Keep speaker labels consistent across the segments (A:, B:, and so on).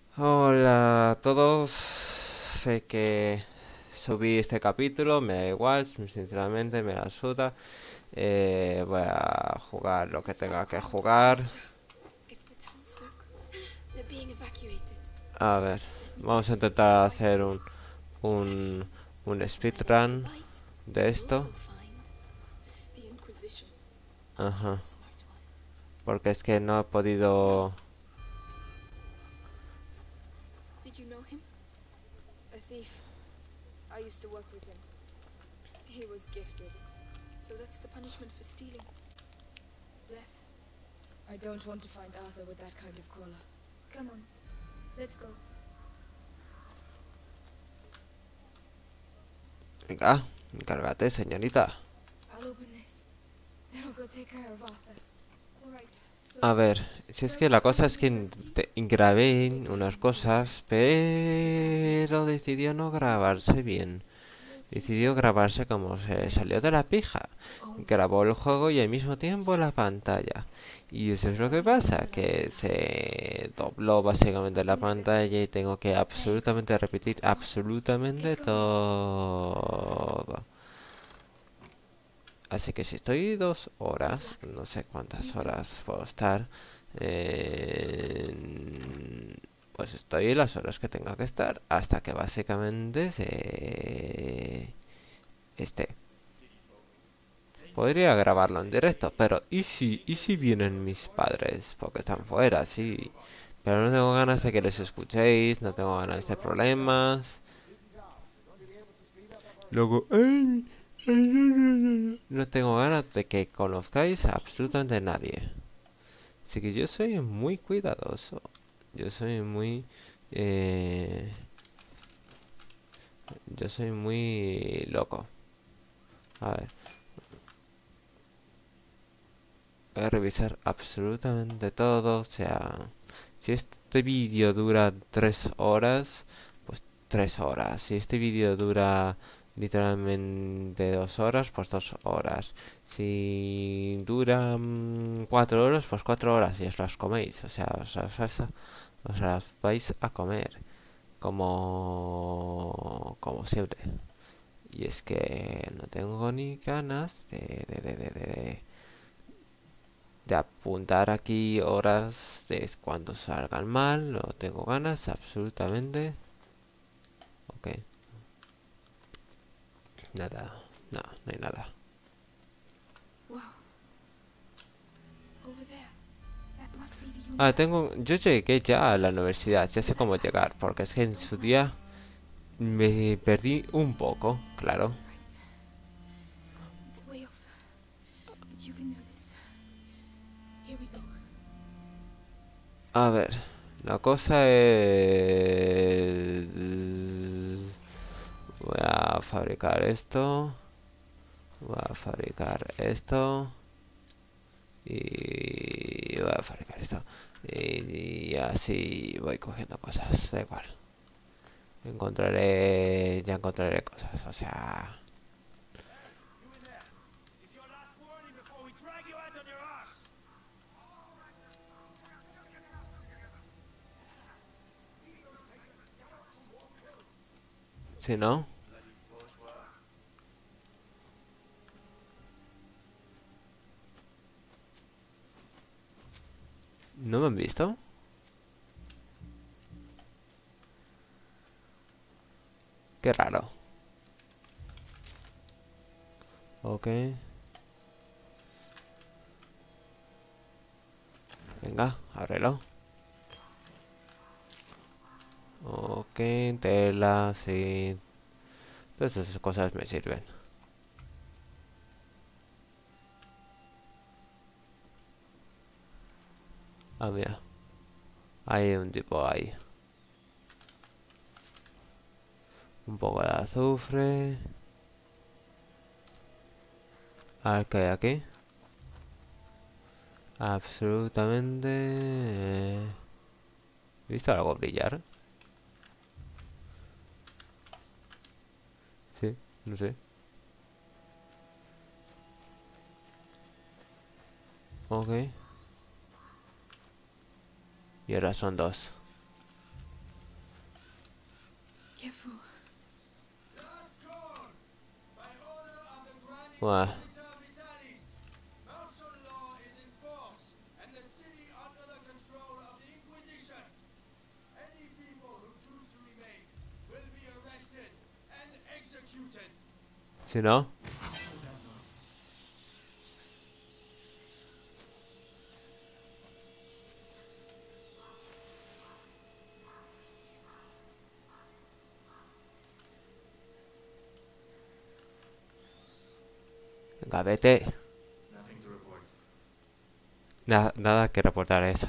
A: Hola a todos, sé que subí este capítulo, me da igual, sinceramente me la suda. Voy a jugar lo que tenga que jugar.
B: It's the townsfolk. They're being evacuated.
A: A ver,
B: Let me
A: vamos a
B: guess.
A: intentar
B: Light.
A: hacer
B: Exactly.
A: un
B: Where there's
A: speedrun
B: light,
A: de
B: you'll
A: esto.
B: also find the Inquisition. Aren't you
A: Ajá,
B: the smart one?
A: porque es que no he podido...
B: Did you know him? A thief. I used to work with him. He was gifted. So that's the punishment for stealing. Death. I don't want to find Arthur with that kind of collar. Come on. Let's go.
A: Venga, encárgate, señorita.
B: I'll open this. Then I'll go take care of Arthur. Alright, so
A: A ver, si es que la cosa es que grabé unas cosas, pero decidió no grabarse bien.
B: we'll see each
A: Decidió
B: other.
A: grabarse como se salió de la pija.
B: Oh,
A: Grabó el juego y al mismo tiempo
B: shit.
A: la pantalla. Y eso es lo que
B: I'll need to
A: pasa,
B: put the light
A: que
B: on now.
A: se dobló básicamente la
B: Do my best.
A: pantalla y tengo que
B: Hey,
A: absolutamente repetir
B: come on.
A: absolutamente
B: Get going.
A: todo. Así que si estoy 2 horas,
B: Good luck.
A: no sé cuántas
B: You too.
A: horas puedo estar, pues estoy las horas que tenga que estar hasta que básicamente se esté. Podría grabarlo en directo, pero y si vienen mis padres? Porque están fuera, sí. Pero no tengo ganas de que les escuchéis, no tengo ganas de problemas. Luego, "Ay, no tengo ganas de que conozcáis a absolutamente nadie. Así que yo soy muy cuidadoso. Yo soy muy... eh, yo soy muy loco. A ver, voy a revisar absolutamente todo. O sea, si este vídeo dura 3 horas, pues 3 horas. Si este vídeo dura literalmente 2 horas, pues 2 horas. Si dura 4 horas, pues 4 horas y os las coméis. O sea, os las vais a comer. Como siempre. Y es que no tengo ni ganas de apuntar aquí horas de cuando salgan mal. No tengo ganas absolutamente. Ok, nada. No, no hay nada.
B: Wow. Over there. That must be the
A: Ah,
B: university.
A: yo llegué ya a la universidad. Ya
B: Follow
A: sé
B: that
A: cómo
B: light.
A: llegar. Porque es que en
B: Don't
A: su
B: mind
A: día
B: us.
A: me perdí un poco, claro.
B: Right. It's way off. But you can do this. Here we go.
A: A ver, la cosa es... Voy a fabricar esto. Voy a fabricar esto. Y voy a fabricar esto. Y así voy cogiendo cosas. Da igual. Ya encontraré cosas. O sea... Si no... ¿No me han visto? Qué raro. Ok. Venga, ábrelo. Ok, tela, sí. Todas esas cosas me sirven. Ah, mira. Hay un tipo ahí. Un poco de azufre. A ver qué hay aquí. Absolutamente... ¿He visto algo brillar? Sí, no sé. Ok. Y ahora son dos.
B: Careful.
A: Buah. Si no... Venga, vete. Nada que reportar eso.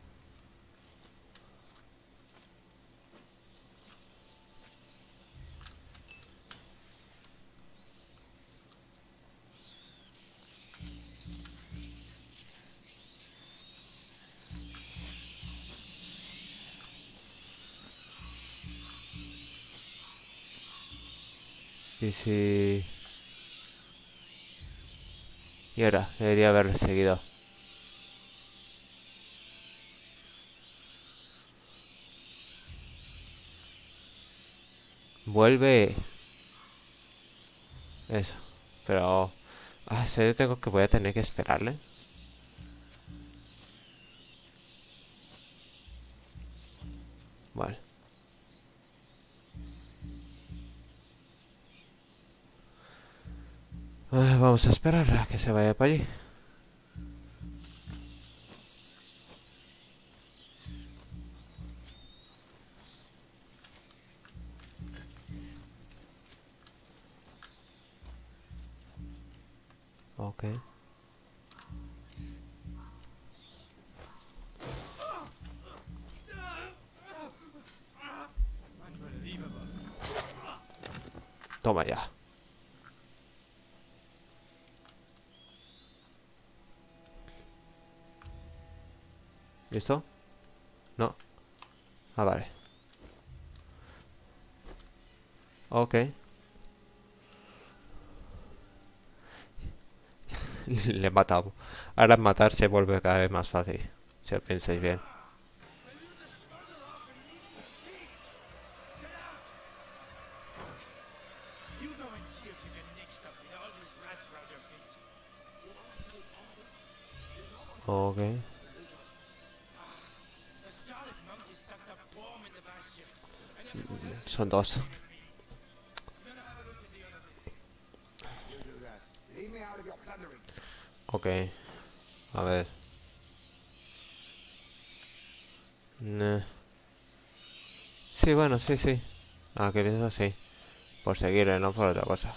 A: Y si... Y ahora, debería haberlo seguido. Vuelve. Eso. Pero... ¿en serio voy a tener que esperarle? Vale. Vamos a esperar a que se vaya para allí. Ok. Toma ya. ¿Listo? No. Ah, vale. Ok. Le he matado. Ahora matar se vuelve cada vez más fácil. Si lo pensáis bien. Ok. Son dos. Ok. A ver. Sí, bueno, sí, sí. Ah, que eso sí. Por seguirle, no por otra cosa.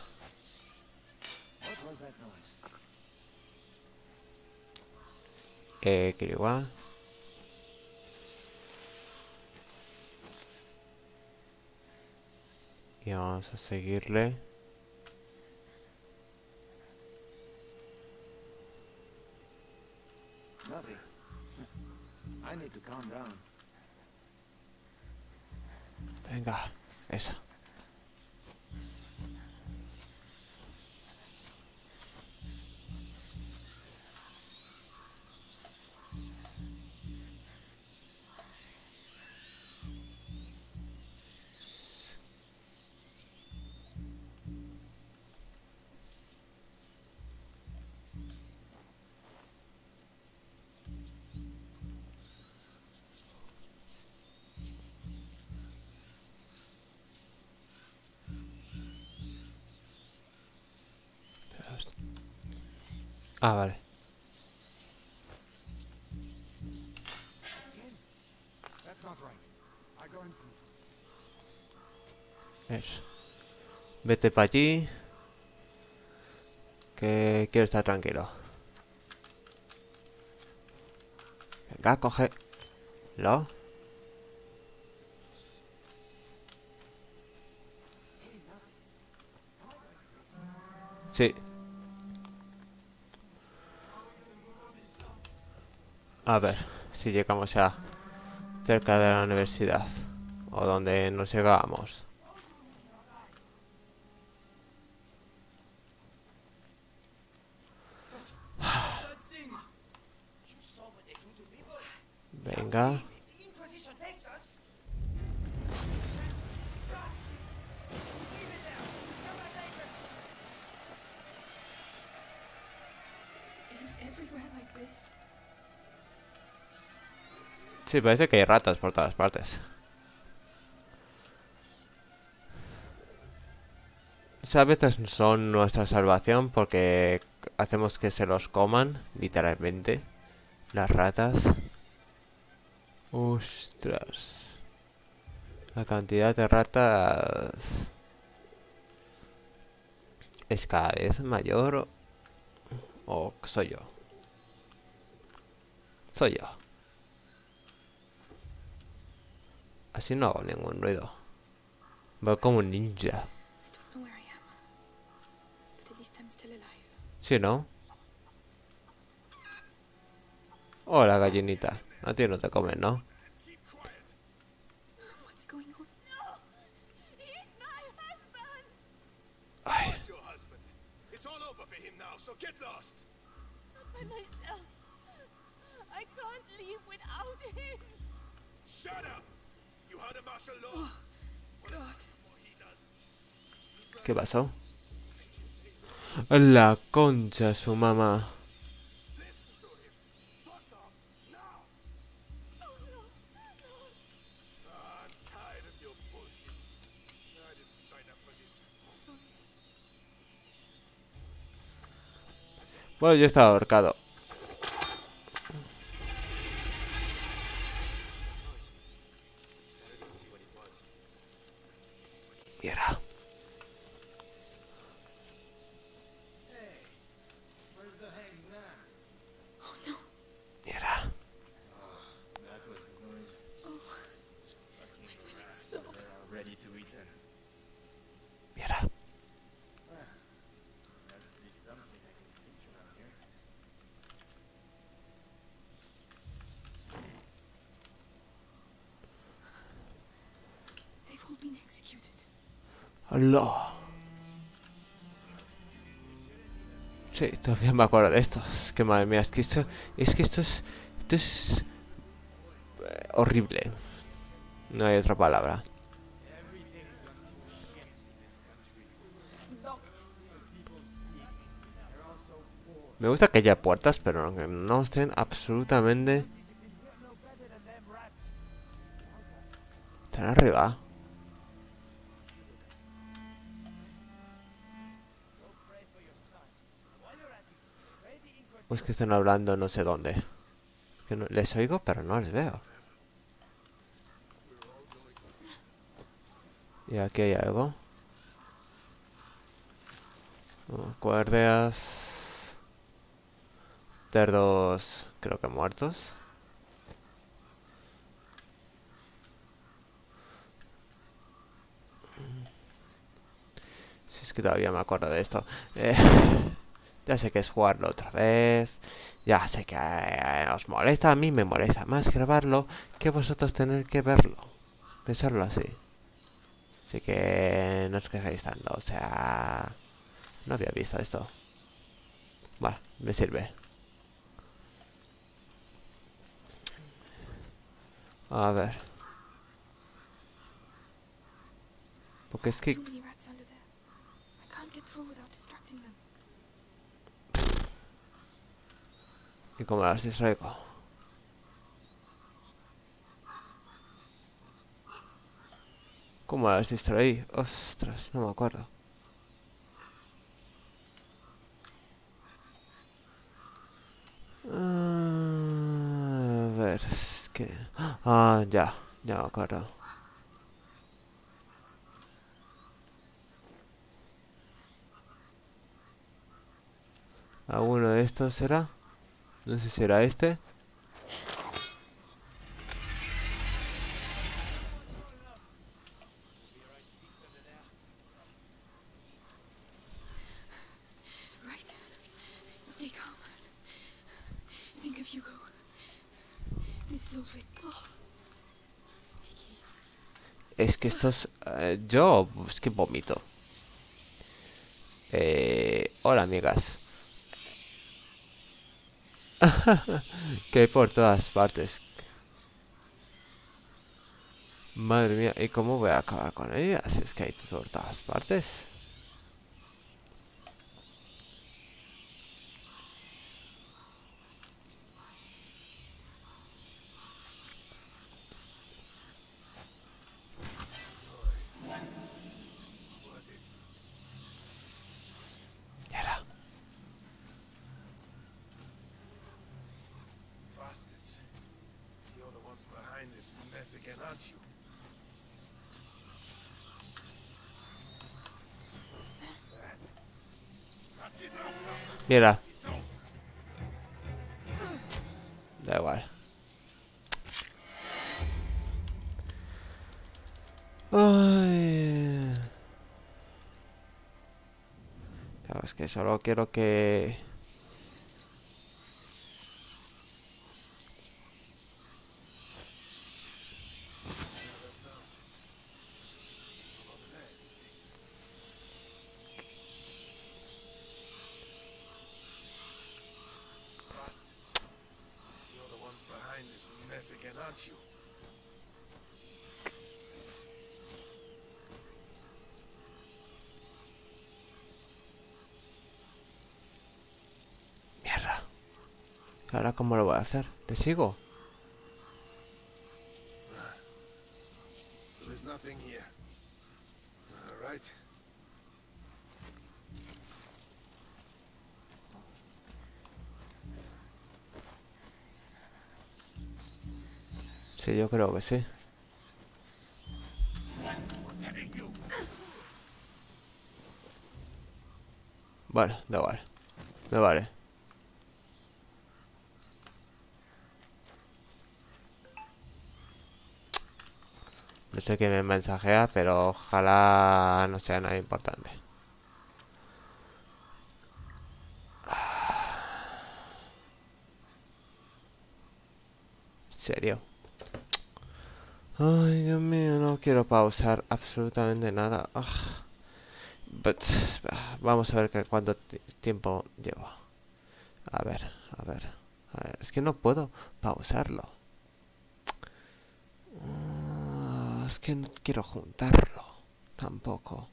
A: Que igual. Y vamos a seguirle.
C: Nothing. I need to calm down.
A: Venga, eso. Ah, vale.
C: That's not right. I go and see.
A: Eso. Vete para allí. Que quiero estar tranquilo. Venga, cógelo. Sí. A ver si llegamos ya cerca de la universidad. O donde nos llegábamos. Venga.
B: Is everywhere like this?
A: Sí, parece que hay ratas por todas partes. O sea, a veces son nuestra salvación porque hacemos que se los coman, literalmente, las ratas. Ostras. La cantidad de ratas es cada vez mayor o soy yo. Soy yo. Así no hago ningún ruido. Voy como un ninja.
B: I don't know where I am, but at least I'm still alive.
A: ¿Sí, no? Hola, gallinita. A ti no te comen, ¿no?
B: What's going on?
D: No! He's my husband!
A: Ay,
E: It's your husband. It's all over for him now, so get lost.
D: Not by myself. I can't leave without him.
E: Shut up! You heard of martial law?
B: God.
A: ¿qué pasó? La concha de su mamá.
E: I'm tired of your bullshit. I didn't sign up for this.
B: Sorry.
A: Bueno, yo estaba ahorcado. Y era.
B: Oh no.
A: Y era.
F: That was the noise. Fucking rats
B: Stop.
F: over there are ready to eat them.
A: Y era.
F: Has to be something I can reach around here.
B: They've all been executed.
A: ¡Hola! Sí, todavía me acuerdo de esto. Es que madre mía, es que esto es. Esto es. Horrible. No hay otra palabra.
F: Everything's gone to shit in this country.
B: Locked.
F: People see me. They're all so poor.
A: Me gusta que haya puertas, pero que no estén absolutamente. Están arriba. O es que están hablando no sé dónde. Es que les oigo, pero no les veo. Y aquí hay algo. Cuerdas. Cerdos, creo que muertos. Si es que todavía me acuerdo de esto. Ya sé que es jugarlo otra vez. Ya sé que os molesta. A mí me molesta más grabarlo que vosotros tener que verlo. Pensarlo así. Así que no os quejéis tanto. O sea, no había visto esto. Bueno, me sirve. A ver. Porque es que...
B: Too many rats under there. I can't get through without distracting them.
A: ¿Y cómo las distraigo? ¿Cómo las distraí? Ostras, no me acuerdo. A ver, es que... Ah, ya me acuerdo. ¿Alguno de estos será? No sé si será este.
B: Right. Stay calm. Think of Hugo. This is all fake. Oh. Sticky.
A: Es que estos... yo es que vomito. Hola, amigas. Que hay por todas partes. Madre mía, ¿y cómo voy a acabar con ellas? Es que hay por todas partes. Mierda.
E: Bastards. You're the ones behind this mess again, aren't you? That's it now.
A: Mira,
E: It's over.
A: da igual. Ay. Claro, es que solo quiero que...
E: Bastards. You're the ones behind this mess again, aren't you?
A: Mierda. Ahora, ¿cómo lo voy a hacer? ¿Te sigo?
E: So there's nothing here. All right.
A: Sí, yo creo que sí. Vale, da igual. Me vale. No sé quién me mensajea, pero ojalá no sea nada importante. ¿En serio? Ay, Dios mío, no quiero pausar absolutamente nada. Vamos a ver cuánto tiempo llevo. A ver, a ver, a ver. Es que no puedo pausarlo. Es que no quiero juntarlo. Tampoco.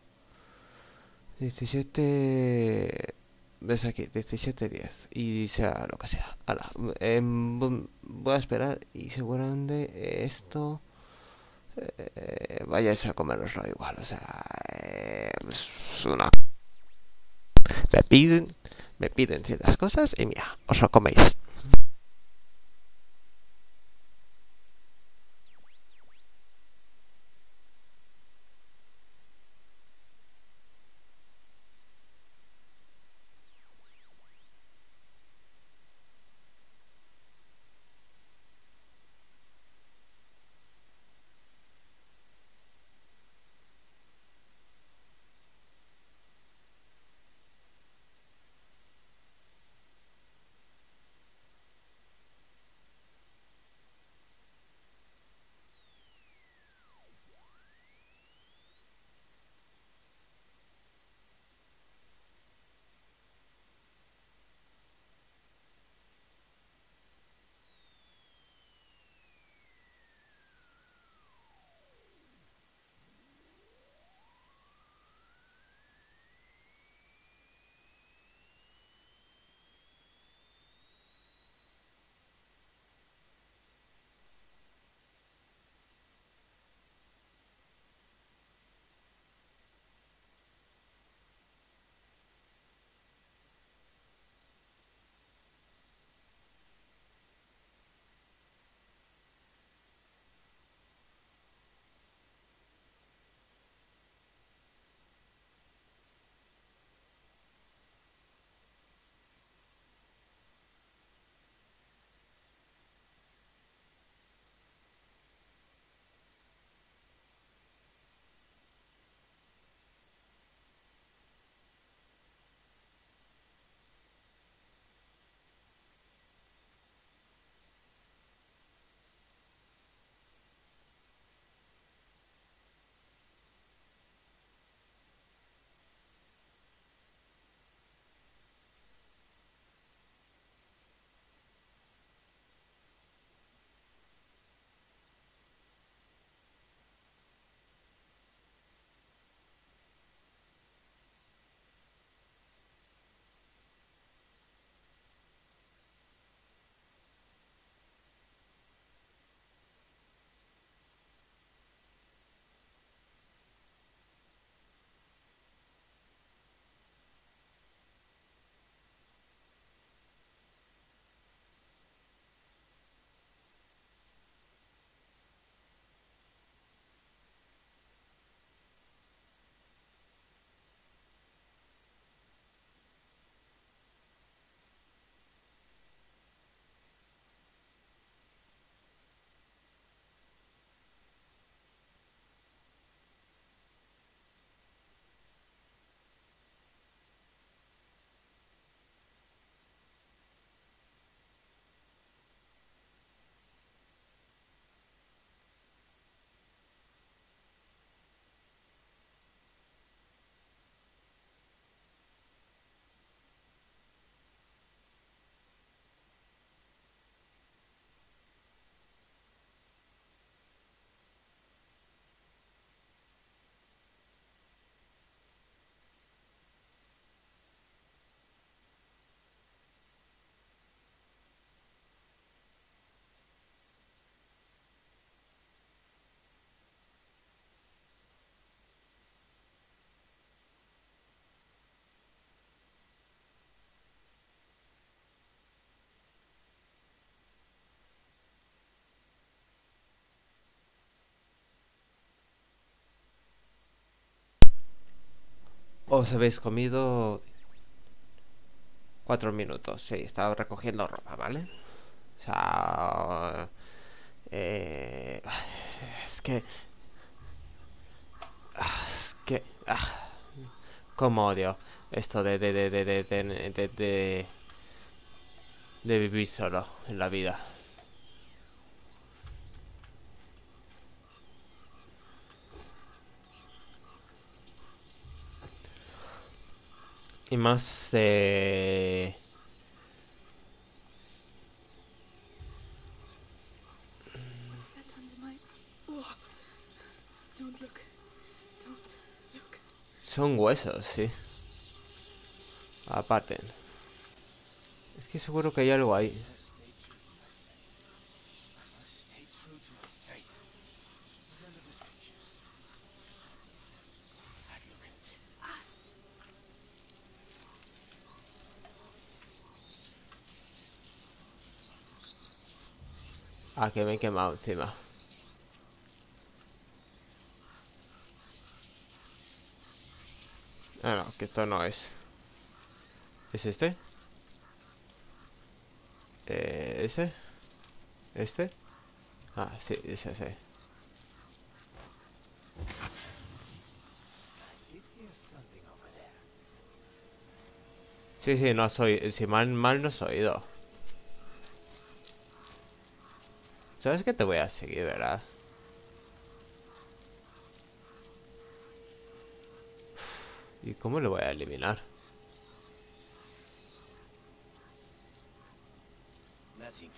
A: 17... Ves aquí, 17:10. Y sea lo que sea. Ala, voy a esperar y seguramente esto... vayáis a comeroslo igual. O sea... es una... Me piden ciertas cosas y mira, os lo coméis. os habéis comido 4 minutos. Sí, estaba recogiendo ropa, ¿vale? O sea... es que... Es que... Cómo odio esto de vivir solo en la vida. Y más
B: What's that under my... Oh. Don't look. Don't look.
A: son huesos, sí. Aparte. Es que seguro que hay algo ahí.
F: Stay true to my faith. Remember this pictures. I'd look at
A: Ah, que me he quemado encima. Ah, no, que esto no es. ¿Es este? ¿Ese? ¿Este? Ah, sí, es ese. Sí, sí, no soy... Si mal no has oído. ¿Sabes que te voy a seguir, verdad? ¿Y cómo lo voy a eliminar?
C: Nothing.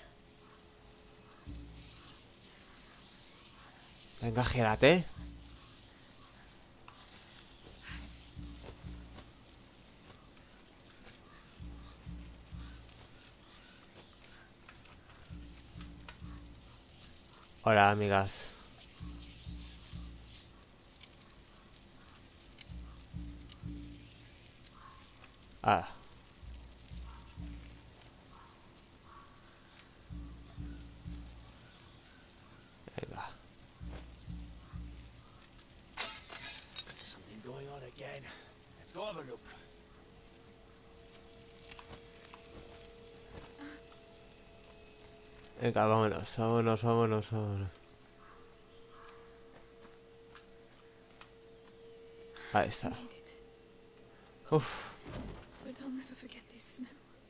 A: Venga, gírate. Hola, amigas. Ah. Venga.
C: Something going on again. Let's go have a look.
A: Venga, vámonos, vámonos, vámonos, vámonos. Ahí está.
B: I made it.
A: Uf.
B: But I'll never forget this smell.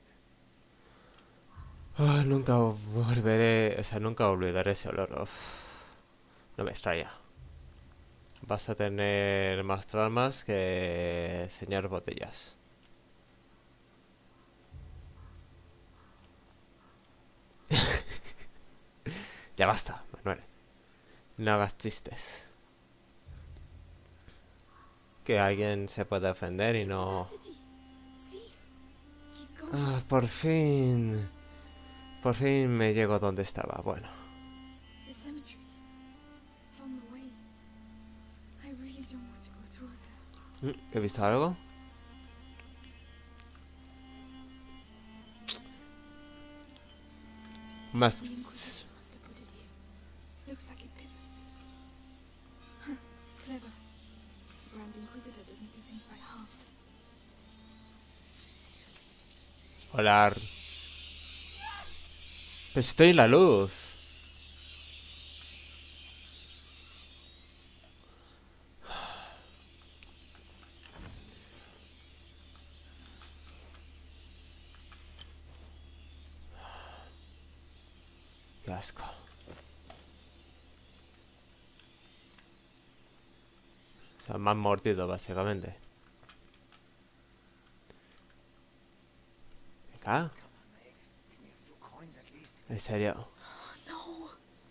A: Ah, nunca volveré, o sea, nunca olvidaré ese olor. Uf. No me extraña. Vas a tener más traumas que enseñar botellas. Ya basta, Manuel. No hagas chistes. Que alguien se puede ofender y no...
B: City. See? Keep going.
A: Ah, por fin. Por fin me llego donde estaba. Bueno.
B: The cemetery. It's on the way. I really don't want to go through there.
A: ¿He visto algo? Más...
B: Inquisition must have put it here. Looks like it pivots. Huh. Clever. Grand Inquisitor doesn't do things by halves.
A: Hola. Pero estoy en la luz. Qué asco. O sea, me han mordido, básicamente. Venga.
C: Give me a few coins at least.
A: En serio.
B: No.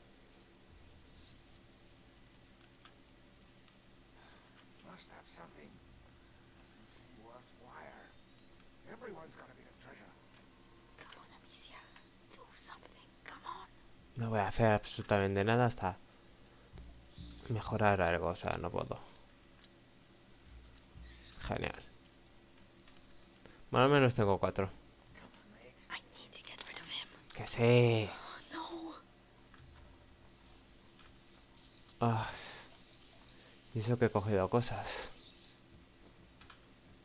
C: Must have something worthwhile. Everyone's got a bit of treasure.
B: Come on, Amicia. Do something. Come on.
A: No voy a hacer absolutamente nada hasta mejorar algo, o sea, no puedo. Genial. Bueno, al menos tengo 4.
B: I need to get rid of him.
A: Que sí.
B: No.
A: Ah, y eso que he cogido cosas.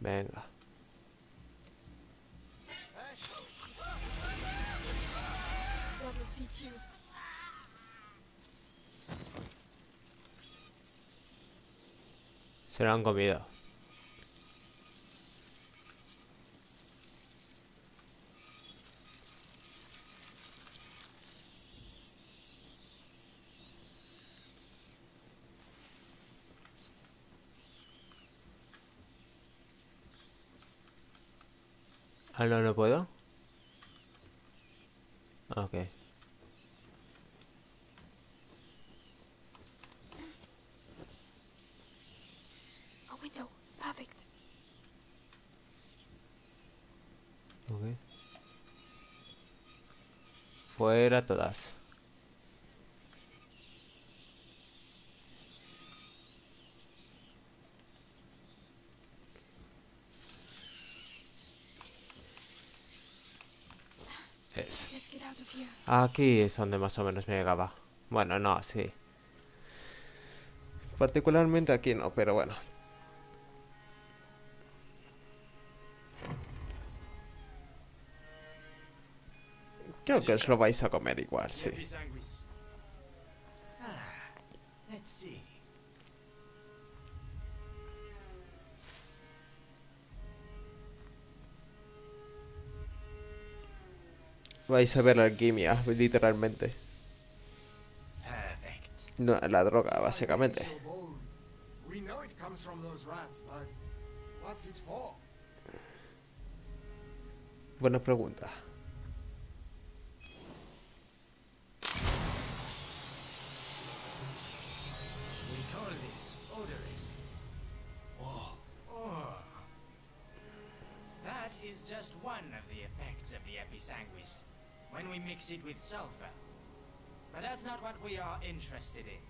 A: Venga.
B: Blood will teach you.
A: Se lo han comido. Ah, no, no puedo. Ok.
B: A window. Perfect.
A: Ok. Fuera todas. Es.
B: Let's get out of here.
A: Aquí es donde más o menos me llegaba. Bueno, no, sí. Particularmente aquí no, pero bueno. Creo que os lo vais a comer igual, sí.
F: Episanguis. Let's see.
A: Vais a ver la alquimia, literalmente.
F: Perfect.
A: No, la droga, básicamente.
C: So bold. We know it comes from those rats, but what's it for?
A: Buena pregunta.
F: We call this odorous. Oh. That is just one of the effects of the episanguis when we mix it with sulfur. But that's not what we are interested in.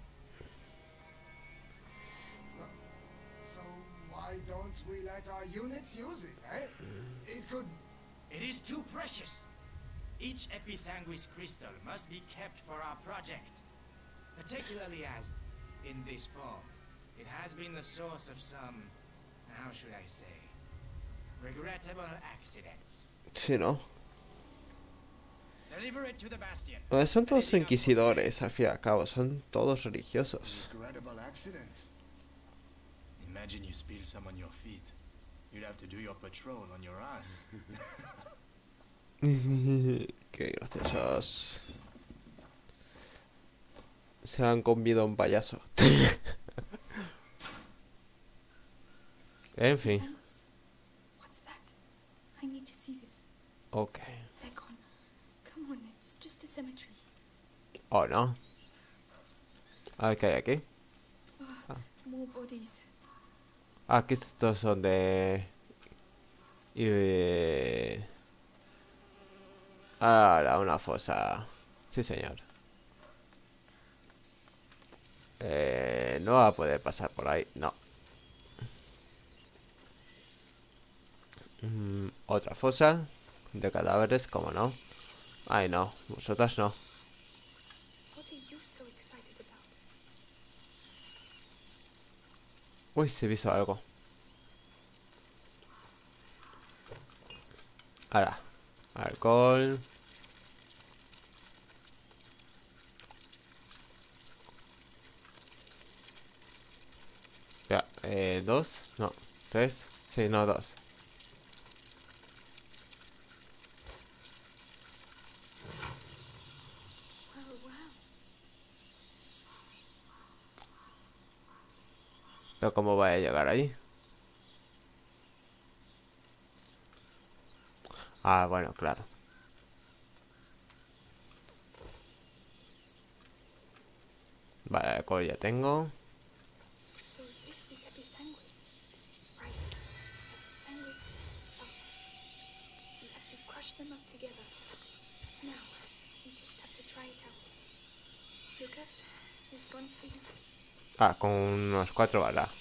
C: So why don't we let our units use it, eh? It could...
F: It is too precious. Each episanguis crystal must be kept for our project. Particularly as, in this form, it has been the source of some, how should I say, regrettable accidents.
A: Sí, ¿no?
F: Deliver it to the Bastion.
A: Son todos inquisidores, al fin y al cabo. Son todos religiosos.
C: regrettable accidents.
E: Imagine you spill some on your feet. You'd have to do your patrol on your ass.
A: Qué graciosos. Se han comido a un payaso. En fin.
B: Sanguis. What's that? I need to see this.
A: Ok.
B: They're gone. Come on, it's just a cemetery.
A: Oh, no. A ver qué hay aquí.
B: More bodies.
A: Aquí estos son de... Ahora, una fosa. Sí, señor. No va a poder pasar por ahí. No. Otra fosa de cadáveres, como no. Ay, no. Vosotras no.
B: What are you so excited about?
A: Uy, se visto algo. Ahora. Alcohol. Ya, dos. No, tres. Sí, no, dos.
B: Wow.
A: Pero ¿cómo voy a llegar ahí? Ah, bueno, claro. Vale, alcohol ya tengo.
B: So this is episanguis. Right. Episanguis sulfur. We have to crush them up together. Now, we just have to try it out. Lucas, this one's for you.
A: Ah, con unos 4 balas.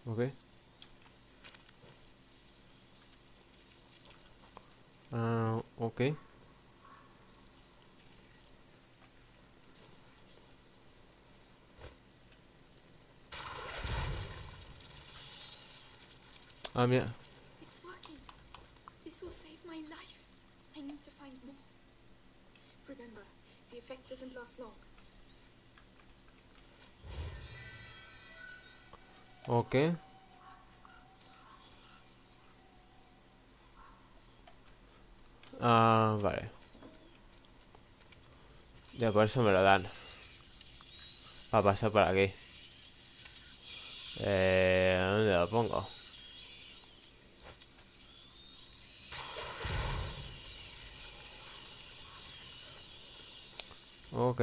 A: Ok. Ok. Ah, mira.
B: It's working. This will save my life. I need to find more. Remember, the effect doesn't last long.
A: Ok. Ah, vale. Ya por eso me lo dan. Va a pasar por aquí. ¿Dónde lo pongo? Ok.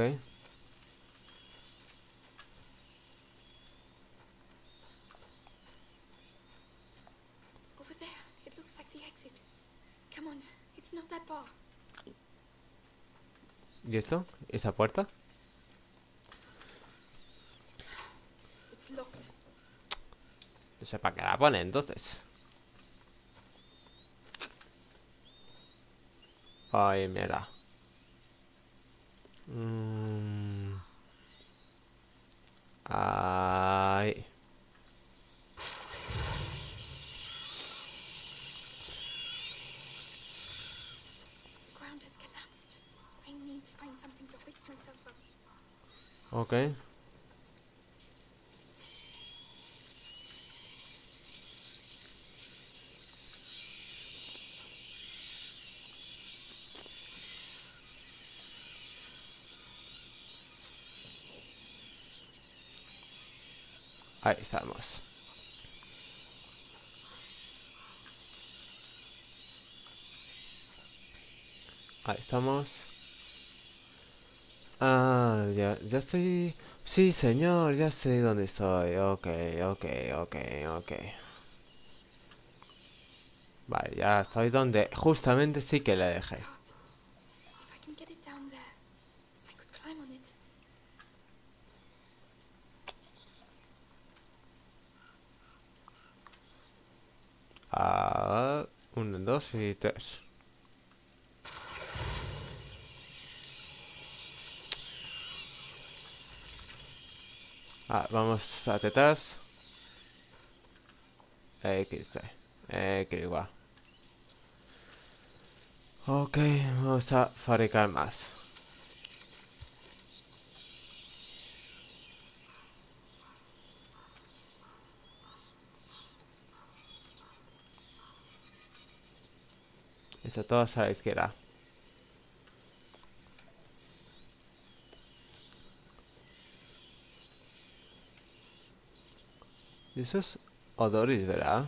B: Over there. It looks like the exit. Come on. It's not that far.
A: ¿Y esto? ¿Esa puerta?
B: It's locked.
A: No sé para qué la pone entonces. Ay, mira. Ay.
B: The ground has collapsed. I need to find something to hoist myself up.
A: Ok. Ahí estamos. Ahí estamos. Ah, ya estoy... Sí, señor, ya sé dónde estoy. Ok. Vale, ya estoy donde justamente sí que le dejé.
B: Cart. If I can get it down there, I could climb on it.
A: Ah, 1, 2 y 3. Ah, vamos a tetas. XT. Igual. Ok, vamos a fabricar más. Eso todo a la izquierda. Y eso es Odoris, ¿verdad?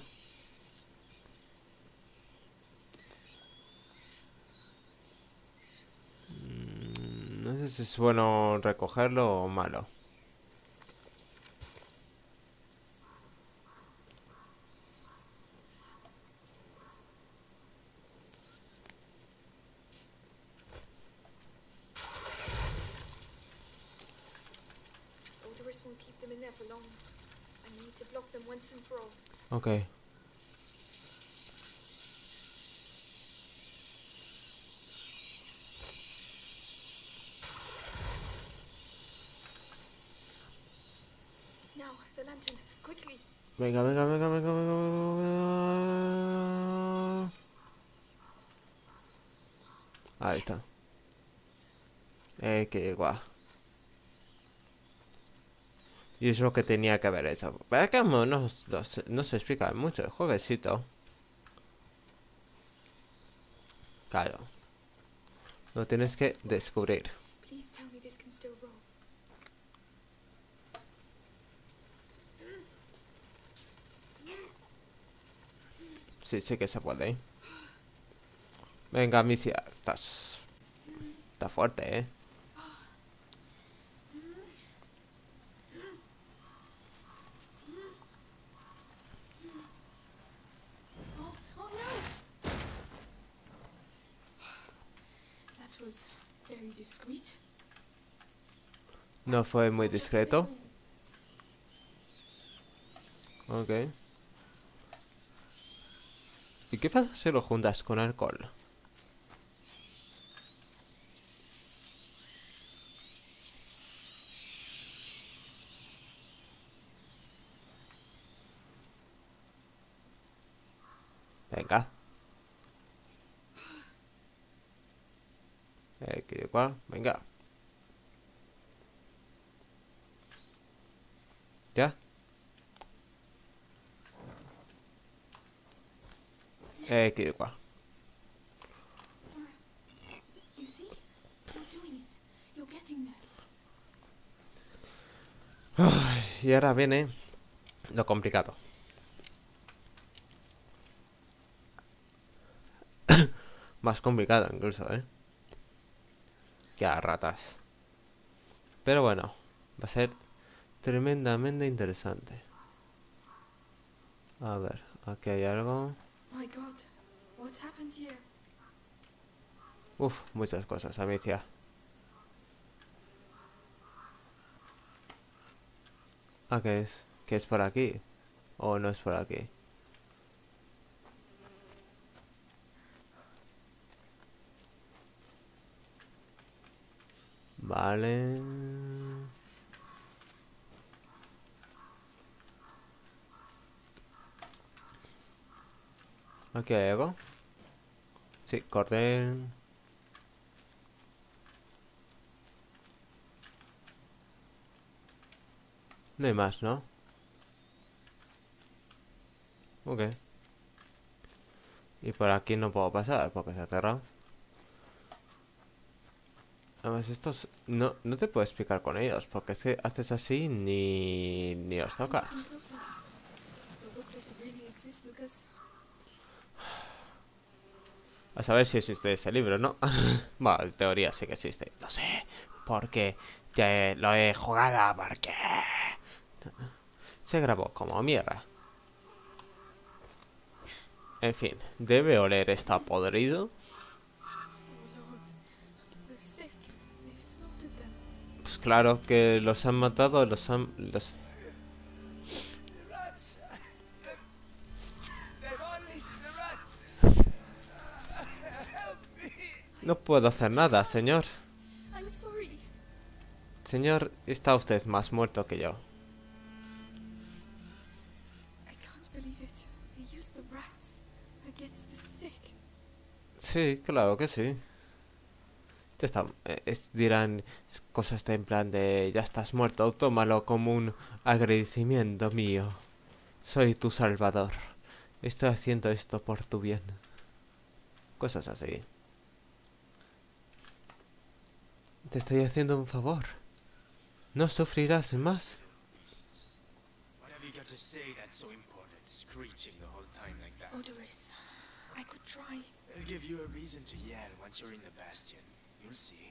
A: No sé si es bueno recogerlo o malo.
B: Odorous won't keep them in there for long. I need to block them once and for all.
A: Ok.
B: Now, the lantern. Quickly.
A: Venga. Ahí está. Que igual. Y es lo que tenía que haber hecho. Pero es que no se explica mucho el jueguecito. Claro. Lo tienes que descubrir.
B: Please tell me this can still roll.
A: Sí, sí que se puede. Venga, Amicia. Está fuerte, ¿eh?
B: Oh no! That was very discreet.
A: No fue muy
B: Just a bit
A: discreto.
B: more.
A: Ok. ¿Y qué pasa si lo juntas con alcohol? Venga. Que igual, venga. ¿Ya? Que igual.
B: You see? You're doing it. You're getting there.
A: Y ahora viene lo complicado. Más complicado incluso, ¿eh? Que a ratas. Pero bueno, va a ser tremendamente interesante. A ver, aquí hay algo.
B: My God, what happened here?
A: Uf, muchas cosas, Amicia. Ah, ¿qué es? ¿Qué es por aquí? ¿O no es por aquí? Vale. Aquí hay algo. Sí, cordel. No hay más, ¿no? Ok. Y por aquí no puedo pasar porque se ha cerrado. Además, estos no te puedo explicar con ellos, porque es que haces así ni los tocas.
B: Come closer. The booklet really exists, Lucas.
A: A saber si existe ese libro, ¿no? Bueno, en teoría sí que existe. Lo sé, porque ya lo he jugado, porque se grabó como mierda. En fin, debe oler esto podrido.
B: Oh Lord, the sick. They've slaughtered them.
A: Pues claro que los han matado,
C: The rats! They've unleashed the rats! Help me!
A: No puedo hacer nada, señor.
B: I'm sorry.
A: Señor, está usted más muerto que yo.
B: I can't believe it. They used the rats against the sick.
A: Sí, claro que sí. Ya está. Dirán cosas en plan de ya estás muerto, tómalo como un agradecimiento mío. Soy tu salvador. Estoy haciendo esto por tu bien. Cosas así. Te estoy haciendo un favor. No sufrirás más.
E: What have you got to say that's so important? Screeching the whole time like that.
B: Odoris, I could try.
E: It'll give you a reason to yell once you're in the bastion. You'll see.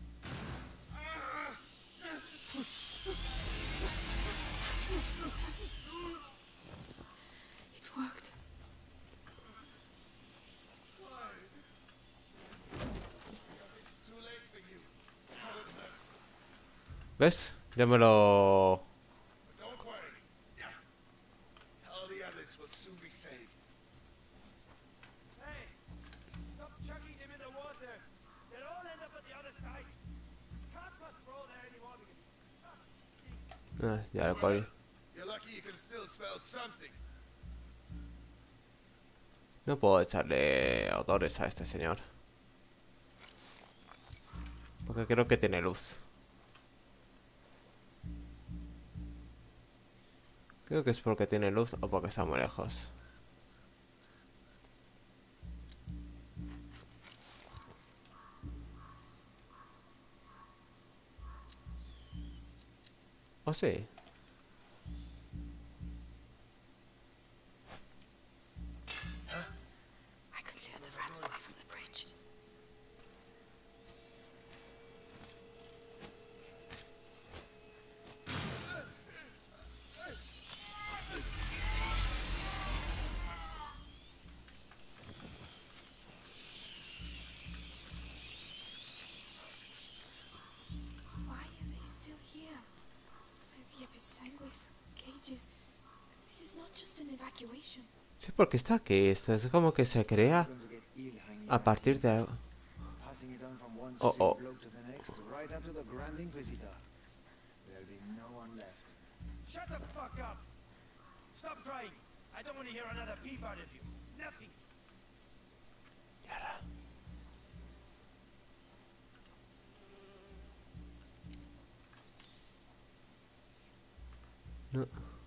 B: It worked.
C: It's too late for you. Call it mercy.
A: ¿Ves? Ya me lo...
C: But don't worry. All the others will soon be saved.
G: Hey, stop chucking them in the water. They'll all end up at the other side. Can't patrol there anymore because
A: ya lo cogí.
C: You're lucky you can still smell something.
A: No puedo echarle odores a este señor. Porque creo que tiene luz. Creo que es porque tiene luz o porque está muy lejos. ¿O sí?
B: I could lure the rats away from the bridge. Why are they still here? The Episanguis cages. This This is not just an evacuation.
A: Sí, porque está aquí. Esto es como que se crea
C: Going to get ill hanging
A: a
C: around
A: partir
C: here.
A: de algo.
C: Passing it on from one
A: Oh,
C: sick
A: oh.
C: bloke to the next, right up to the Grand Inquisitor. There'll be no one left.
G: Shut the fuck up! Stop crying! I don't want to hear another peep out of you. Nothing.
A: No.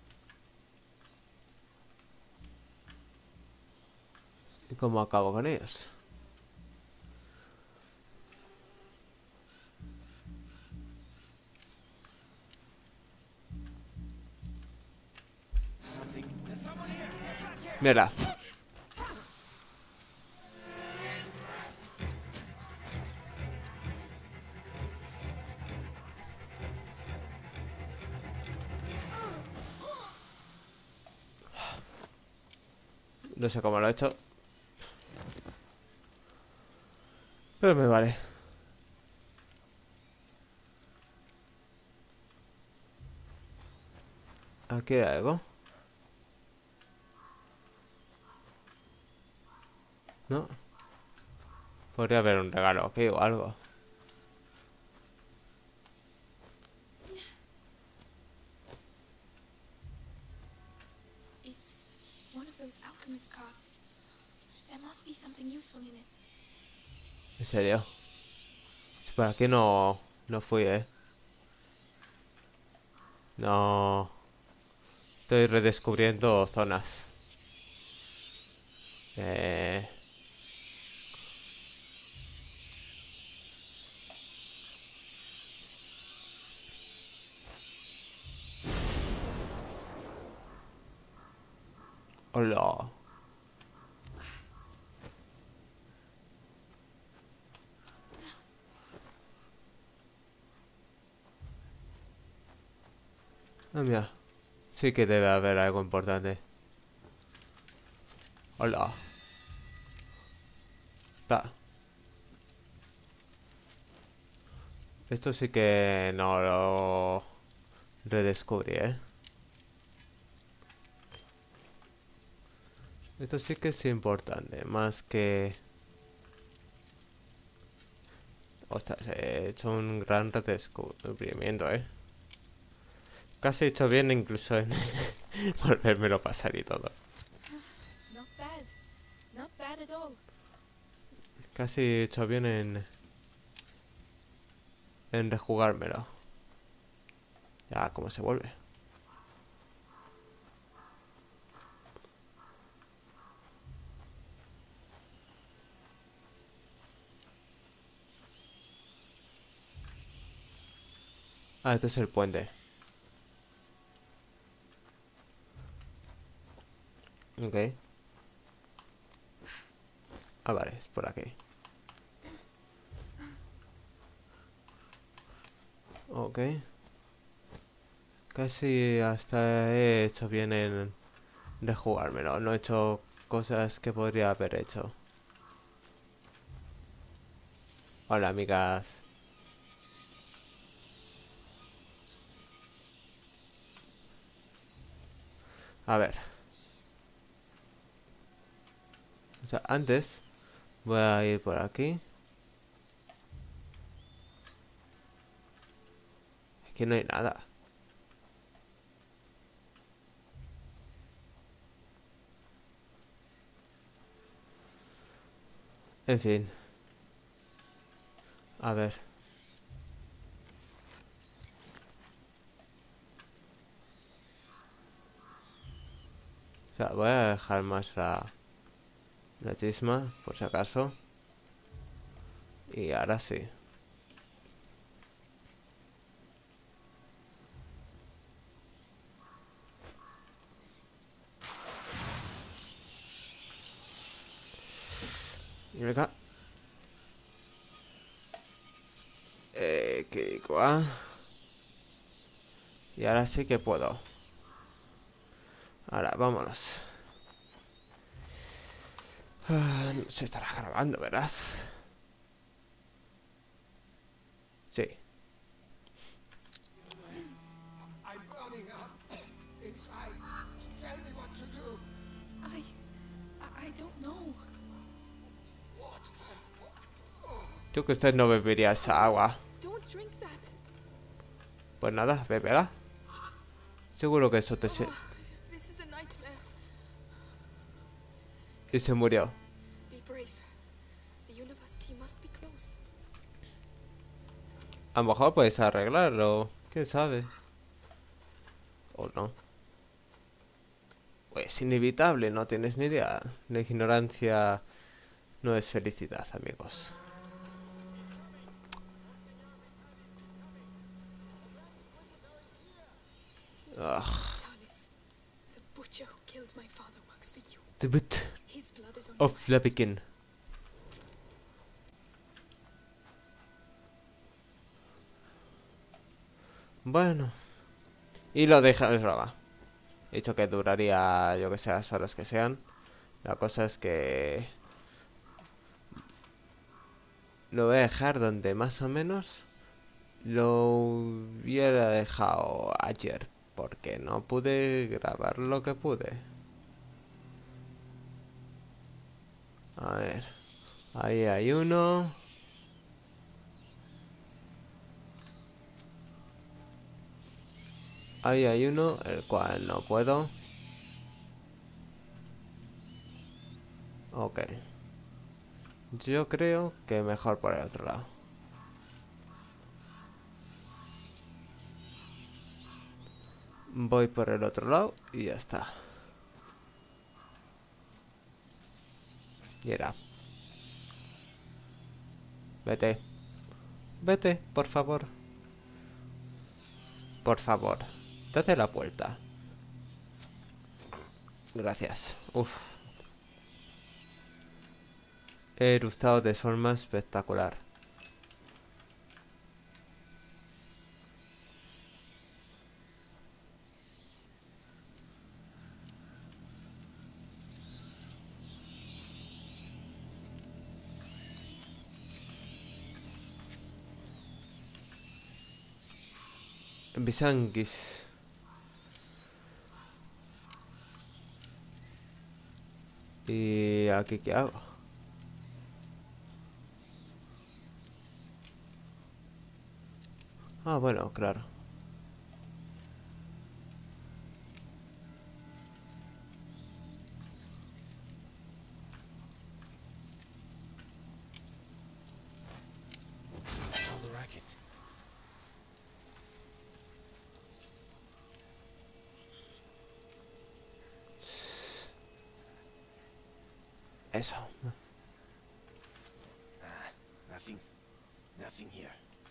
A: ¿Y cómo acabo con ellos?
G: There's someone here! Get back here!
A: Mira. No sé cómo lo he hecho. Pero me vale. ¿Aquí hay algo? ¿No? Podría haber un regalo aquí o algo.
B: It's one of those alchemist cards. There must be something useful in it.
A: En serio. Por aquí no fui, No. Estoy redescubriendo zonas. Hola. Ah, mira. Sí que debe haber algo importante. Hola. Ta. Esto sí que no lo redescubrí, Esto sí que es importante, más que... Ostras, he hecho un gran redescubrimiento, Casi he hecho bien incluso en volvérmelo a pasar y todo.
B: Not bad. Not bad at all.
A: Casi he hecho bien en rejugármelo. Ya, ¿cómo se vuelve? Ah, este es el puente. Ok. Ah, vale, es por aquí. Ok. Casi hasta he hecho bien en rejugármelo. No he hecho cosas que podría haber hecho. Hola, amigas. A ver. O sea, antes voy a ir por aquí. Aquí no hay nada. En fin. A ver. O sea, voy a dejar más la chisma, por si acaso. Y ahora sí. Venga. Y ahora sí que puedo. Ahora, vámonos. Se estará grabando, ¿verdad? Sí.
C: I'm burning up inside. Tell me
B: don't know.
A: Yo que usted no bebería esa agua.
B: Don't drink that.
A: Pues nada, bébela. Seguro que eso te...
B: Oh, this is a nightmare.
A: Y se murió.
B: Be brave. The university must be close.
A: A lo mejor puedes arreglarlo. ¿Quién sabe? O no. Pues inevitable, no tienes ni idea. La ignorancia no es felicidad, amigos.
B: Talis, the butcher who killed my father works for you.
A: The boot
B: His blood is on
A: of
B: your
A: the
B: hands.
A: begin. Bueno. Y lo deja el roba. He dicho que duraría, yo que sé, las horas que sean. La cosa es que... lo voy a dejar donde más o menos lo hubiera dejado ayer. Porque no pude grabar lo que pude. A ver. Ahí hay uno. Ahí hay uno, el cual no puedo. Ok. Yo creo que mejor por el otro lado. Voy por el otro lado y ya está. Y era. Vete. Vete, por favor. Por favor. Date la vuelta. Gracias. Uf. He eructado de forma espectacular. Bisanguis. ¿Y aquí qué hago? Ah, bueno, claro.
E: That's all the racket.
A: Eso.
E: Nothing. Nothing here.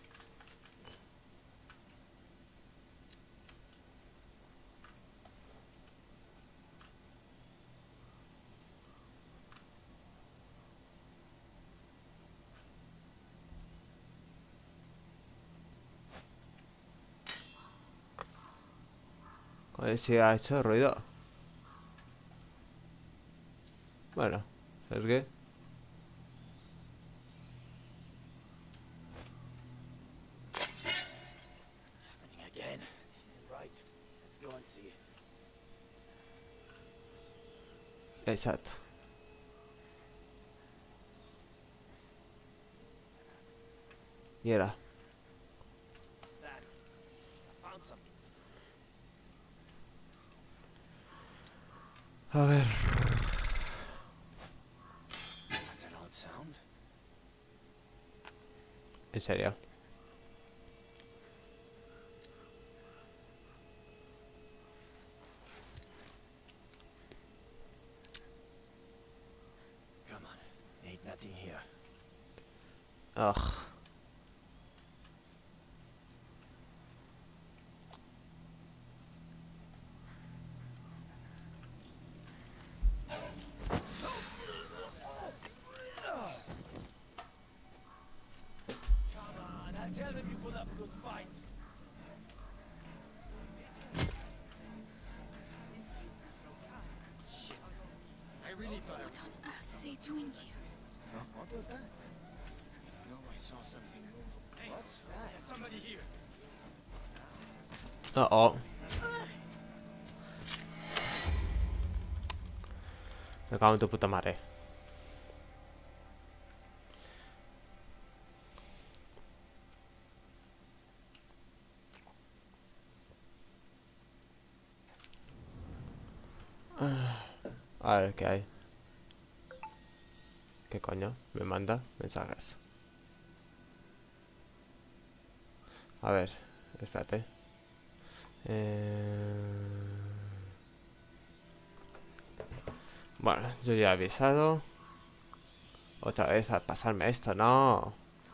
A: A ver si ha hecho ruido. Bueno, ¿sabes qué?
E: It's happening again. Right. Let's go and see.
A: Exacto. Y era.
E: That. I found something.
A: A ver.
E: That's an odd sound.
A: En serio.
E: Come on. Ain't nothing here.
A: Ugh.
E: Come on. I tell them you put up a good fight. Shit. I really thought
B: What on earth are they doing here?
C: What was that?
E: No, I saw something move. Hey,
C: What's that?
E: there's somebody here.
A: Uh-oh. Me cago en tu puta madre. A ver qué hay. ¿Qué coño? Me manda mensajes. A ver, espérate. Bueno, yo ya he avisado. Otra vez al pasarme esto, no.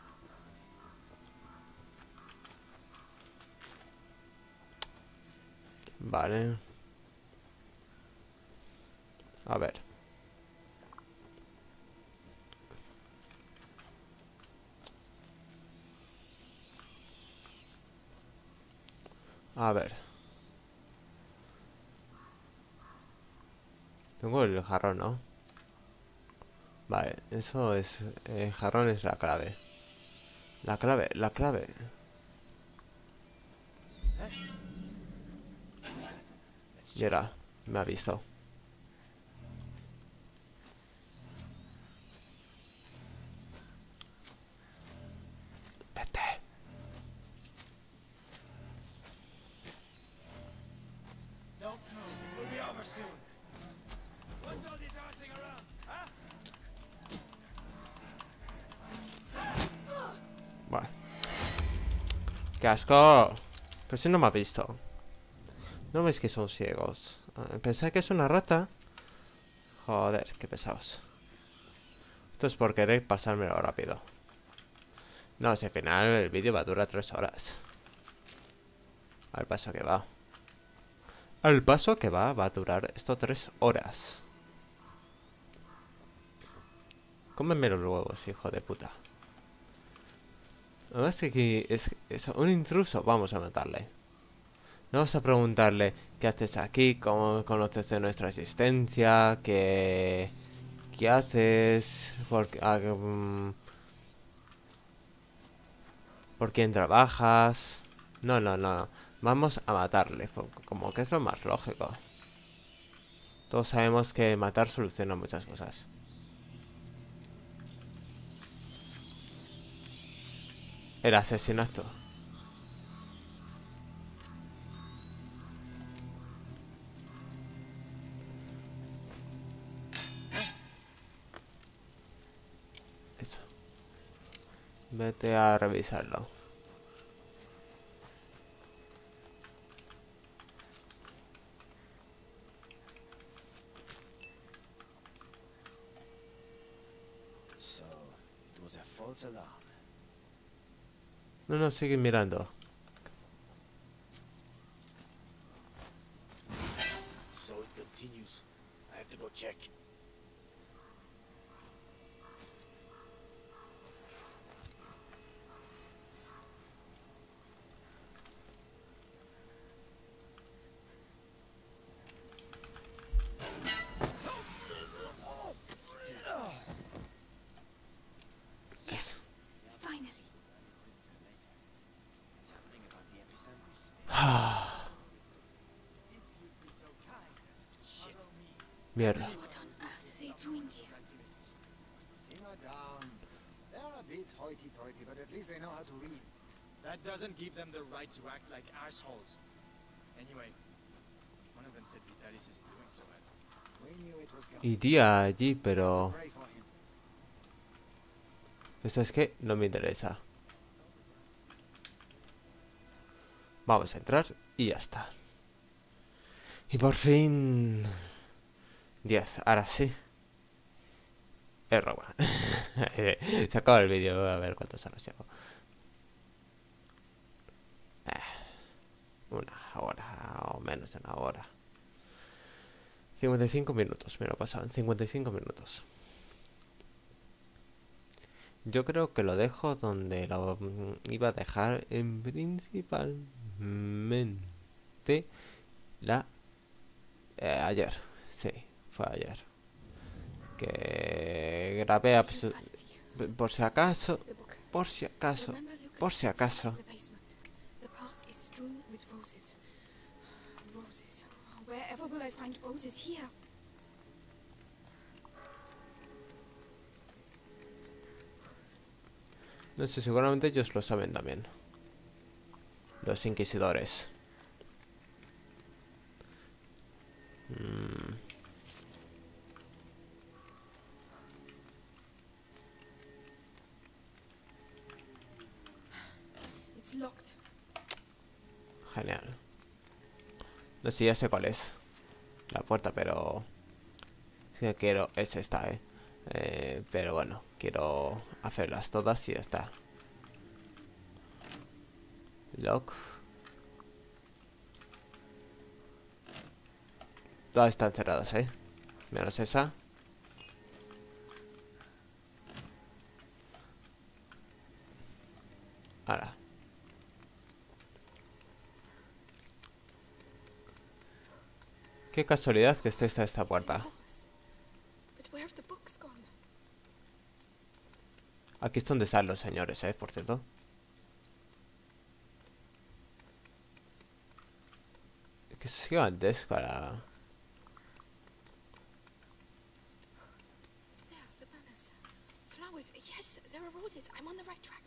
A: Vale. A ver. A ver. Tengo el jarrón, ¿no? Vale, eso es... El jarrón es la clave. La clave, la clave. Mira, me ha visto. Vete.
F: Don't move. It will be over soon. What's all this horsing around, huh?
A: Bueno. ¡Qué asco! Pero si no me ha visto. ¿No ves que son ciegos? Pensé que es una rata. Joder, qué pesados. Esto es por querer pasármelo rápido. No, si al final el vídeo va a durar 3 horas. Al paso que va. Al paso que va a durar esto 3 horas. Cómeme los huevos, hijo de puta. Además que aquí es un intruso. Vamos a matarle. Vamos a preguntarle qué haces aquí, cómo conoces de nuestra existencia, qué haces, por quién trabajas. No. Vamos a matarle, como que es lo más lógico. Todos sabemos que matar soluciona muchas cosas. El asesinato. Eso. Vete a revisarlo.
F: So, it was a false alarm.
A: No, sigue mirando.
F: So it continues. I have to go check.
B: Yes, finally.
A: Mierda.
B: What on earth are they doing here?
C: Simmer down. They're a bit hoity-toity, but at least they know how to read.
E: That doesn't give them the right to act like assholes. Anyway, one of them said Vitalis isn't doing so well.
C: We knew it was coming.
A: Iría allí, pero...
C: Pray for him.
A: Esto es que no me interesa. Vamos a entrar y ya está. Y por fin... 10, ahora sí. Es roba. Se acaba el vídeo, a ver cuántas horas llevo. Una hora o menos de una hora. 55 minutos, me lo he pasado en 55 minutos. Yo creo que lo dejo donde lo iba a dejar en principalmente ayer. Sí, fue ayer. Que grabé por si acaso, por si acaso.
B: The basement. The path is strewn with roses. Roses. Wherever will I find roses here?
A: No sé, seguramente ellos lo saben también. Los inquisidores.
B: It's locked.
A: Genial. No sé, ya sé cuál es la puerta, pero... Es que quiero... Es esta, pero bueno, quiero hacerlas todas y ya está. Lock. Todas están cerradas, menos esa. Ahora. Qué casualidad que esté esta puerta.
B: Enormous. But where have the books gone?
A: Aquí es donde están los señores, por cierto. Que es gigantesca la...
B: There, the banners. Flowers. Yes, there are roses. I'm on the right track.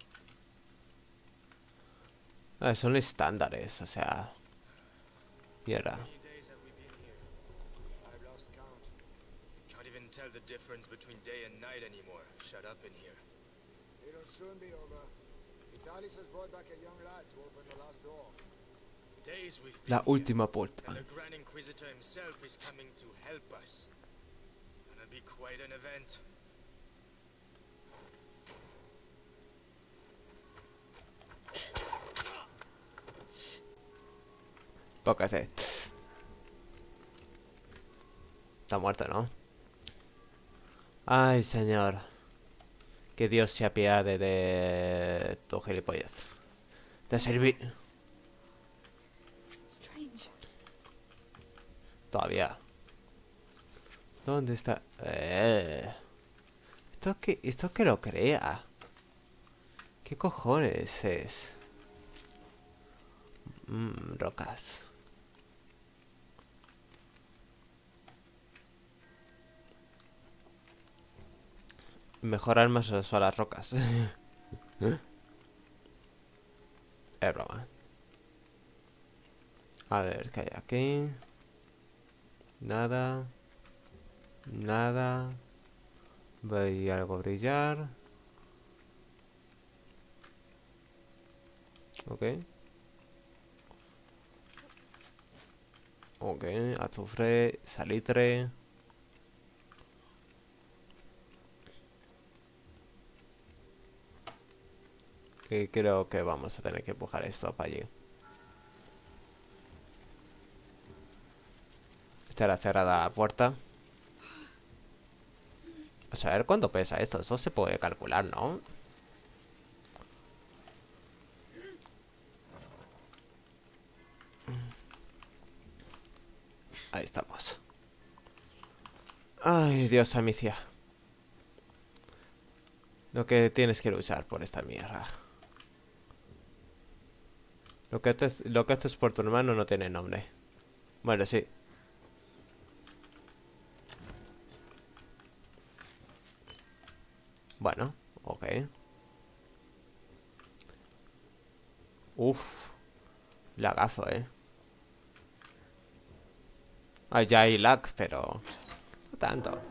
A: Son estándares, o sea... Mierda.
E: How many days have we been here?
C: I've lost count.
E: Can't even tell the difference between day and night anymore. Shut up in here.
C: It'll soon be over. Vitalis has brought back a young lad to open the last door.
E: Days we've been
A: La
E: here,
A: última puerta.
E: and the Grand Inquisitor himself is coming to help us. Gonna be quite an event.
A: Poca sé. Está muerto, ¿no? Ay, señor. Que Dios se apiade de tu gilipollas. Te serví...
B: Strange.
A: Todavía. ¿Dónde está? ¿Esto que lo crea? ¿Qué cojones es? Rocas. Mejor armas son las rocas. Es broma. A ver, ¿qué hay aquí? Nada. Nada. Voy algo a brillar. Ok. Ok, azufre, salitre. Y creo que vamos a tener que empujar esto para allí. Estará cerrada la puerta. A saber cuánto pesa esto. Eso se puede calcular, ¿no? Ahí estamos. Ay, Dios, Amicia. Lo que tienes que luchar por esta mierda. Lo que haces por tu hermano no tiene nombre. Bueno, sí. Bueno, ok. Uff. Lagazo, Ah, ya hay lag, pero... No tanto.
E: Not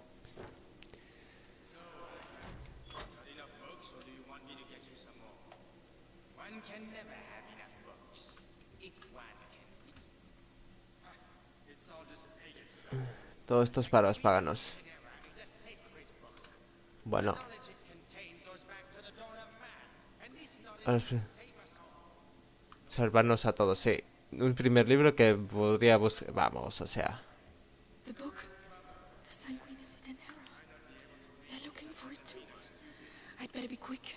E: enough books, or do you want me to get you some more? One can never have enough books. If one can read. It's all just pagan stuff.
A: Todo esto es para los paganos.
E: It's a sacred book.
A: Bueno.
E: Knowledge it contains goes back to the dawn of man. And this knowledge
A: A ver,
E: will save us all.
A: salvarnos a todos, sí. Un primer libro que podría buscar... Vamos, o sea...
B: The book. The Sanguinis of Denera. They're looking for it too. I'd better be quick.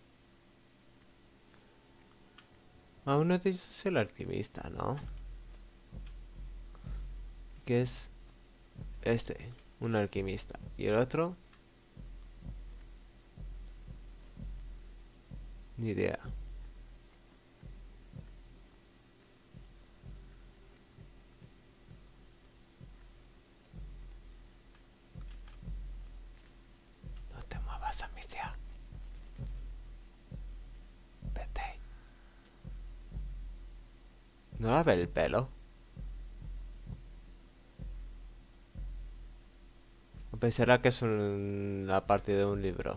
A: Ah, uno de ellos es el alquimista, ¿no? Que es... Este, un alquimista. Y el otro... Ni idea. No te muevas, Amicia. ¿No la ve el pelo? ¿O pensará que es una parte de un libro?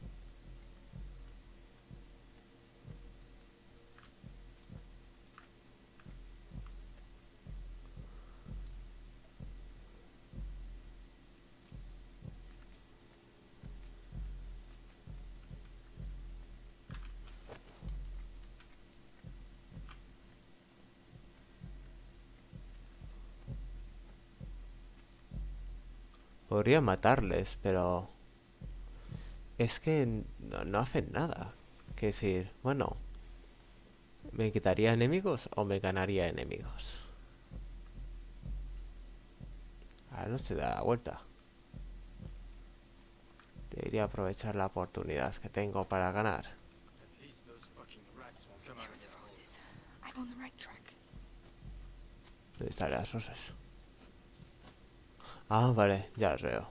A: Podría matarles, pero... es que no hacen nada. Que decir, bueno... ¿me quitaría enemigos o me ganaría enemigos? Ahora no se da la vuelta. Debería aprovechar la oportunidad que tengo para ganar.
F: At least those fucking rats won't come out
B: There
F: of
B: are the
F: their hole.
B: roses. I'm on the right track.
A: ¿Dónde están las rosas? Ah, vale, ya las veo.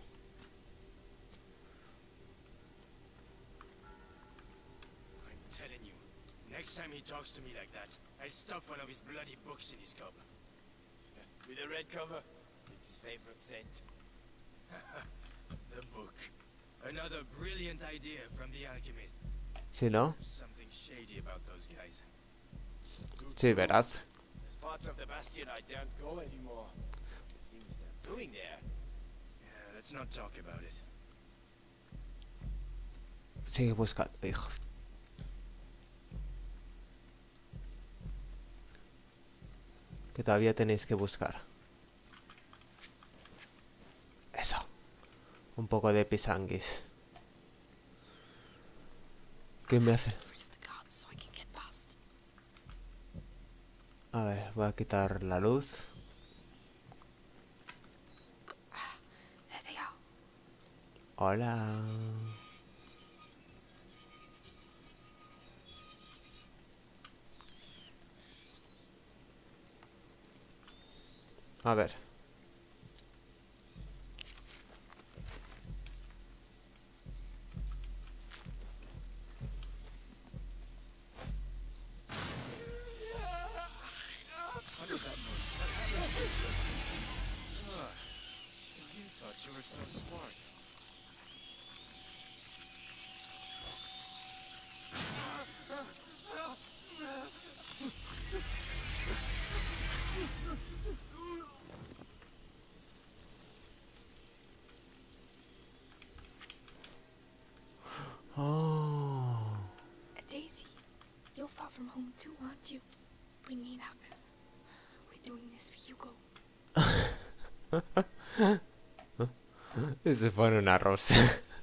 F: I'm telling you, next time he talks to me like that, I'll stuff one of his bloody books in his gob.
G: With a red cover. It's his favorite scent.
F: The book. Another brilliant idea from the alchemist.
A: ¿Sí, no?
F: There's something shady about those guys.
A: Sí, verás.
G: There's parts of the Bastion I don't go anymore. The things they're doing there.
F: Yeah, let's not talk about it.
A: Sigue buscando, hijo. Que todavía tenéis que buscar. Eso. Un poco de pisanguis. ¿Qué me hace?
B: Get rid of the guards so I can get past.
A: A ver, voy a quitar la luz.
B: There they are.
A: Hola. A ver.
F: What was that noise? You thought you were so smart.
A: Oh.
B: Daisy, you're far from home too, aren't you? Bring me luck. We're doing this for Hugo.
A: Y se pone un arroz.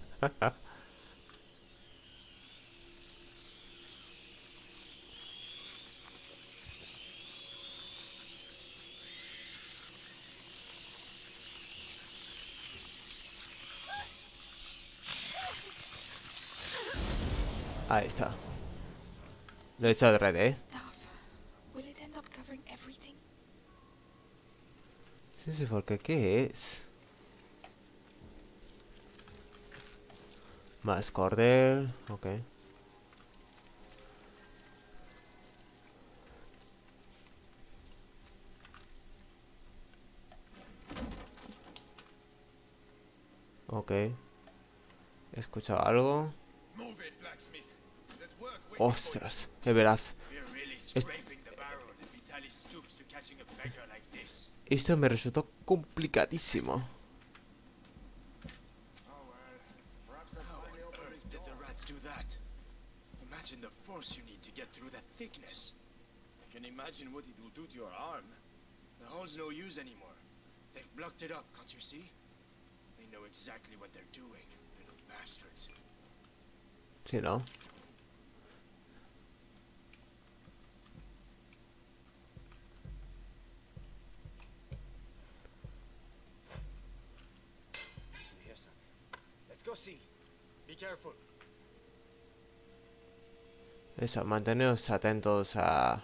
A: Ahí está. Lo he hecho adrede, ¿eh?
B: Staff. Will it end up covering everything?
A: Sí, sí, porque ¿qué es? Más cordel, ok. Ok. ¿He escuchado algo?
G: Move it, blacksmith. That work waiting for
A: Ostras, es veraz.
F: We're really scraping the barrel if Vitaly stoops to catching a beggar like this.
A: Esto me resultó complicadísimo.
C: Oh well, perhaps that
F: How
C: finally
F: on
C: opened his
F: earth did
C: door.
F: the rats do that? Imagine the force you need to get through that thickness.
G: I can imagine what it will do to your arm.
F: The hole's no use anymore. They've blocked it up, can't you see? They know exactly what they're doing, little bastards.
A: Sí, ¿no?
G: Do you hear something? Let's go see. Be careful.
A: Eso, manteneos atentos a...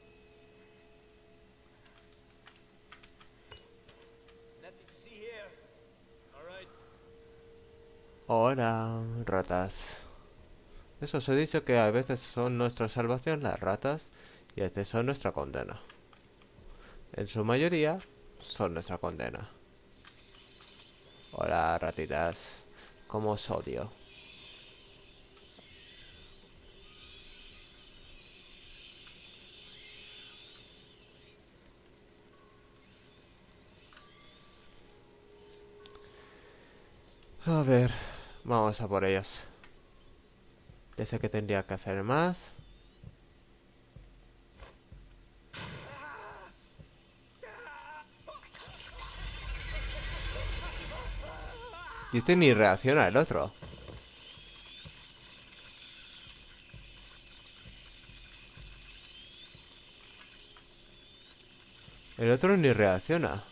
G: Nothing to see here. All right.
A: Hola, ratas. Eso os he dicho que a veces son nuestra salvación las ratas y a veces son nuestra condena. en su mayoría, son nuestra condena. Hola, ratitas. Cómo os odio. A ver, vamos a por ellos. Ya sé que tendría que hacer más. Y este ni reacciona el otro. El otro ni reacciona.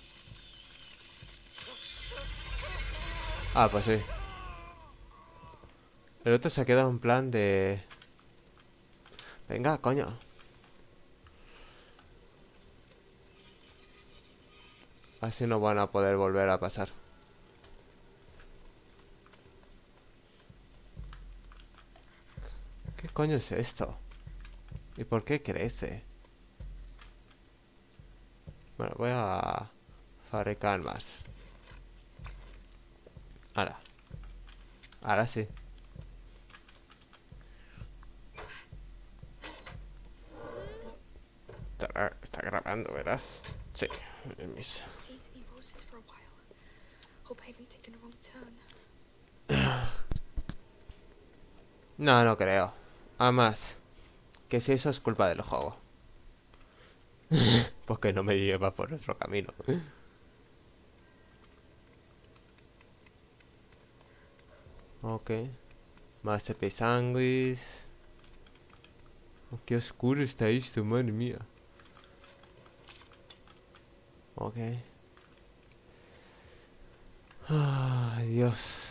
A: Ah, pues sí. El otro se ha quedado en plan de... Venga, coño. Así no van a poder volver a pasar. ¿Qué coño es esto? ¿Y por qué crece? Bueno, voy a fabricar más. Ahora. Ahora sí. Está grabando, ¿verás? Sí, en mis...
B: Seen any roses for a while. Hope I haven't taken a wrong turn.
A: No, no creo. Además, que si eso es culpa del juego. Porque no me lleva por otro camino. Ok. Más episanguis. Oh, qué oscuro está esto, madre mía. Ok. Ay, Dios.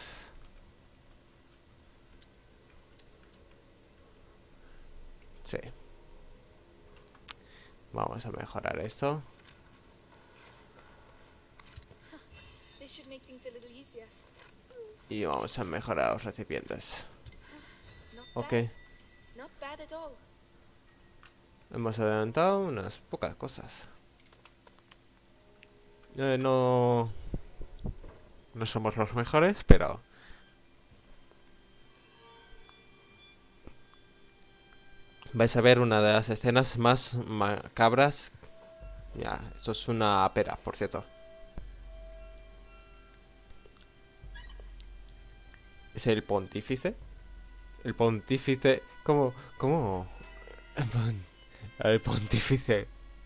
A: Sí. Vamos a mejorar esto.
B: This should make things a little easier.
A: Y vamos a mejorar los recipientes.
B: Not
A: Ok.
B: bad. Not bad at all.
A: Hemos adelantado unas pocas cosas. No somos los mejores, pero... vais a ver una de las escenas más macabras. Ya, esto es una pera, por cierto. ¿Es el pontífice? El pontífice... ¿Cómo? El pontífice...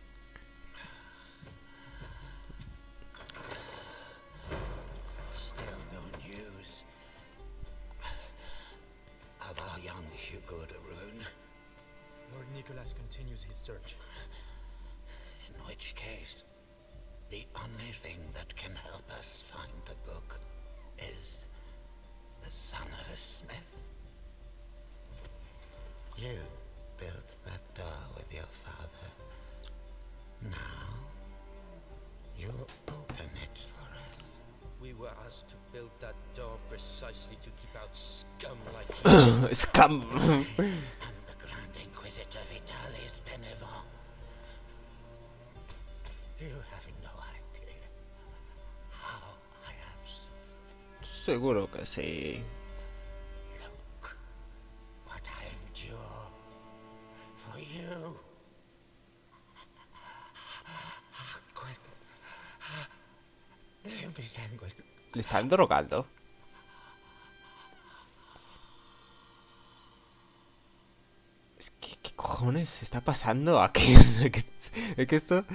F: Still no news of our young Hugo de Rune.
H: Lord Nicholas continues his search.
F: In which case, the only thing that can help us find the book is the son of a smith. You built that door with your father. Now, you'll open it for us.
H: We were asked to build that door precisely to keep out scum like you.
A: Scam.
F: And the Grand Inquisitor Vitalis Benevent. You have no idea how I have suffered.
A: Seguro que sí.
F: Look what I endure for you. Quick. Mis sangues.
A: ¿Le están drogando? Es que, ¿qué cojones está pasando aquí? Es que esto...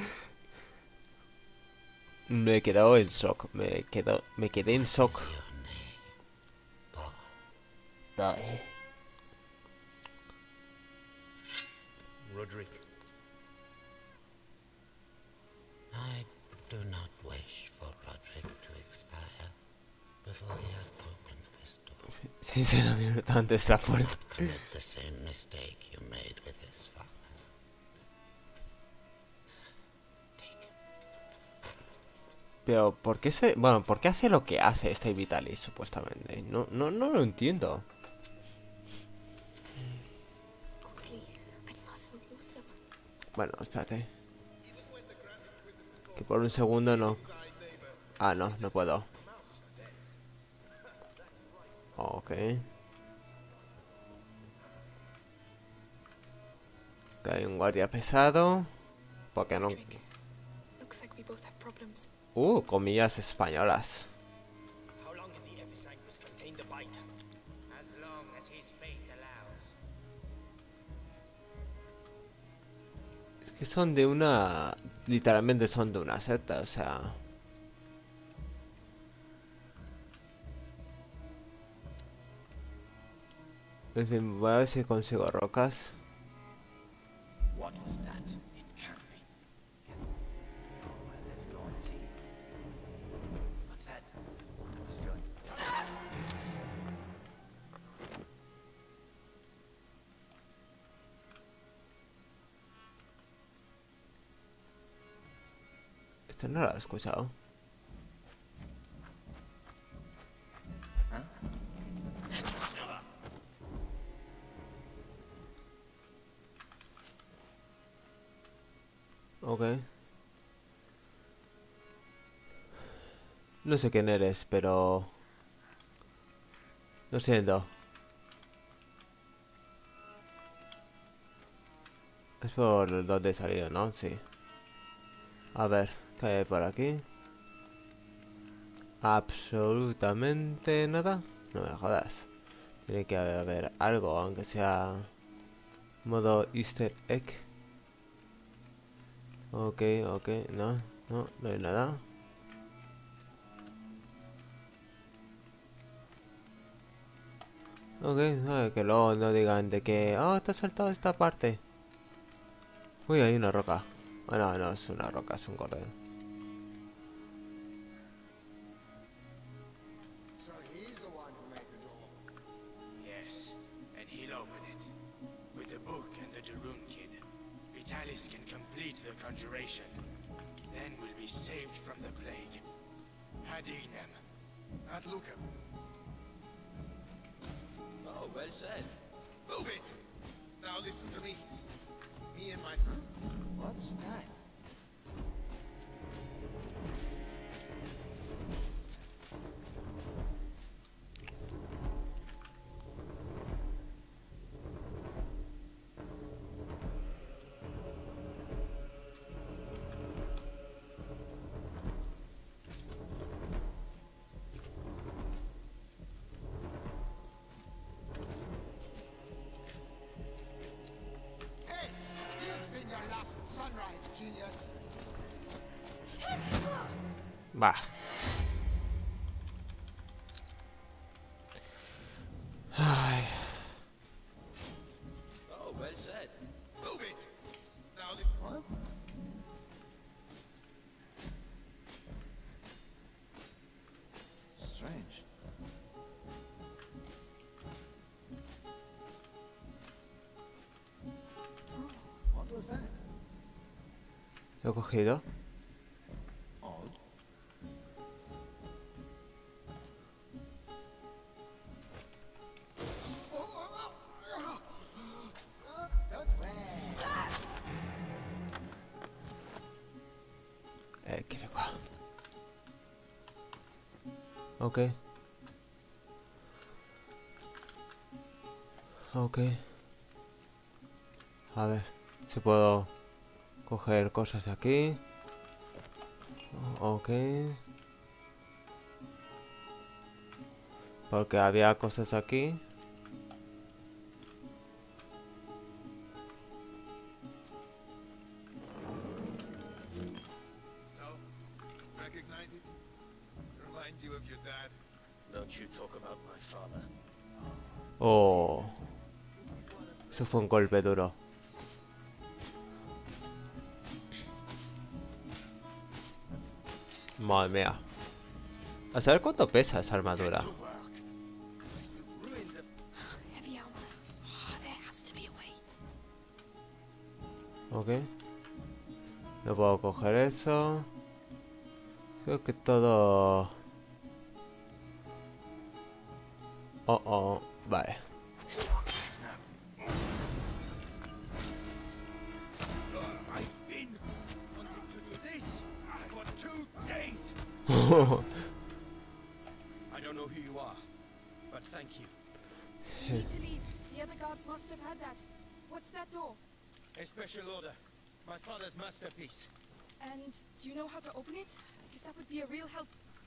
A: Me he quedado en shock. Me quedé en shock. Ay.
H: Roderick,
F: I do not wish for Roderick to expire before he has opened this door.
A: Sinceramente, antes la puerta.
F: Commit the same mistake you made with his father. Take him.
A: Pero, ¿por qué se...? Bueno, ¿por qué hace lo que hace este Vitalis, supuestamente? No lo entiendo.
B: Quickly, I mustn't lose them.
A: Bueno, espérate. Que por un segundo no... Ah, no, no puedo. Ok. Que hay un guardia pesado. Porque no...
B: Patrick, looks like we both have problems.
A: Comillas españolas.
H: How long can the Episanguis contain the bite?
F: As long as his fate allows.
A: Es que son de una... Literalmente son de una secta, o sea... En fin, voy a ver si consigo rocas.
H: What was that?
F: It can't be.
H: Let's go and see. What's that? Let's go.
A: Esto no lo he escuchado. Ok. No sé quién eres, pero... Lo siento. Es por donde he salido, ¿no? Sí. A ver, ¿qué hay por aquí? Absolutamente nada. No me jodas. Tiene que haber algo, aunque sea... Modo Easter egg. Ok, ok, no hay nada. Ok, que luego no digan de que... Oh, te has saltado esta parte. Uy, hay una roca. Ah, no, no es una roca, es un cordero.
C: So he's the one who made the door.
F: Yes, and he'll open it. With the book and the Darun kid, Vitalis can complete the conjuration. Then we'll be saved from the plague. Hadinem.
C: At Lucan.
H: Oh, well said.
C: Move it! Now listen to me. Me and my... What's that? Hey! You've seen your last sunrise, genius!
A: Bah. Ay,
H: Oh, well said.
C: Move it! Now what? Strange. What was that?
A: lo he cogido.
C: Odd.
A: ¿Qué le va? Ok. Ok. A ver si puedo coger cosas de aquí. Ok. Porque había cosas aquí.
C: So, recognize it? Reminds you of your dad?
H: Don't you talk about my father.
A: Oh. Eso fue un golpe duro. Madre mía. A saber cuánto pesa esa armadura.
B: Heavy armor. Oh, there has to be a way.
A: Ok. No puedo coger eso. Creo que todo... Oh. Vale.
C: I've been wanting to do this.
H: I don't know who you are, but thank you.
B: We need to leave. The other guards must have heard that. What's that door?
H: A special order. My father's masterpiece.
B: And do you know how to open it? Because that would be a real help.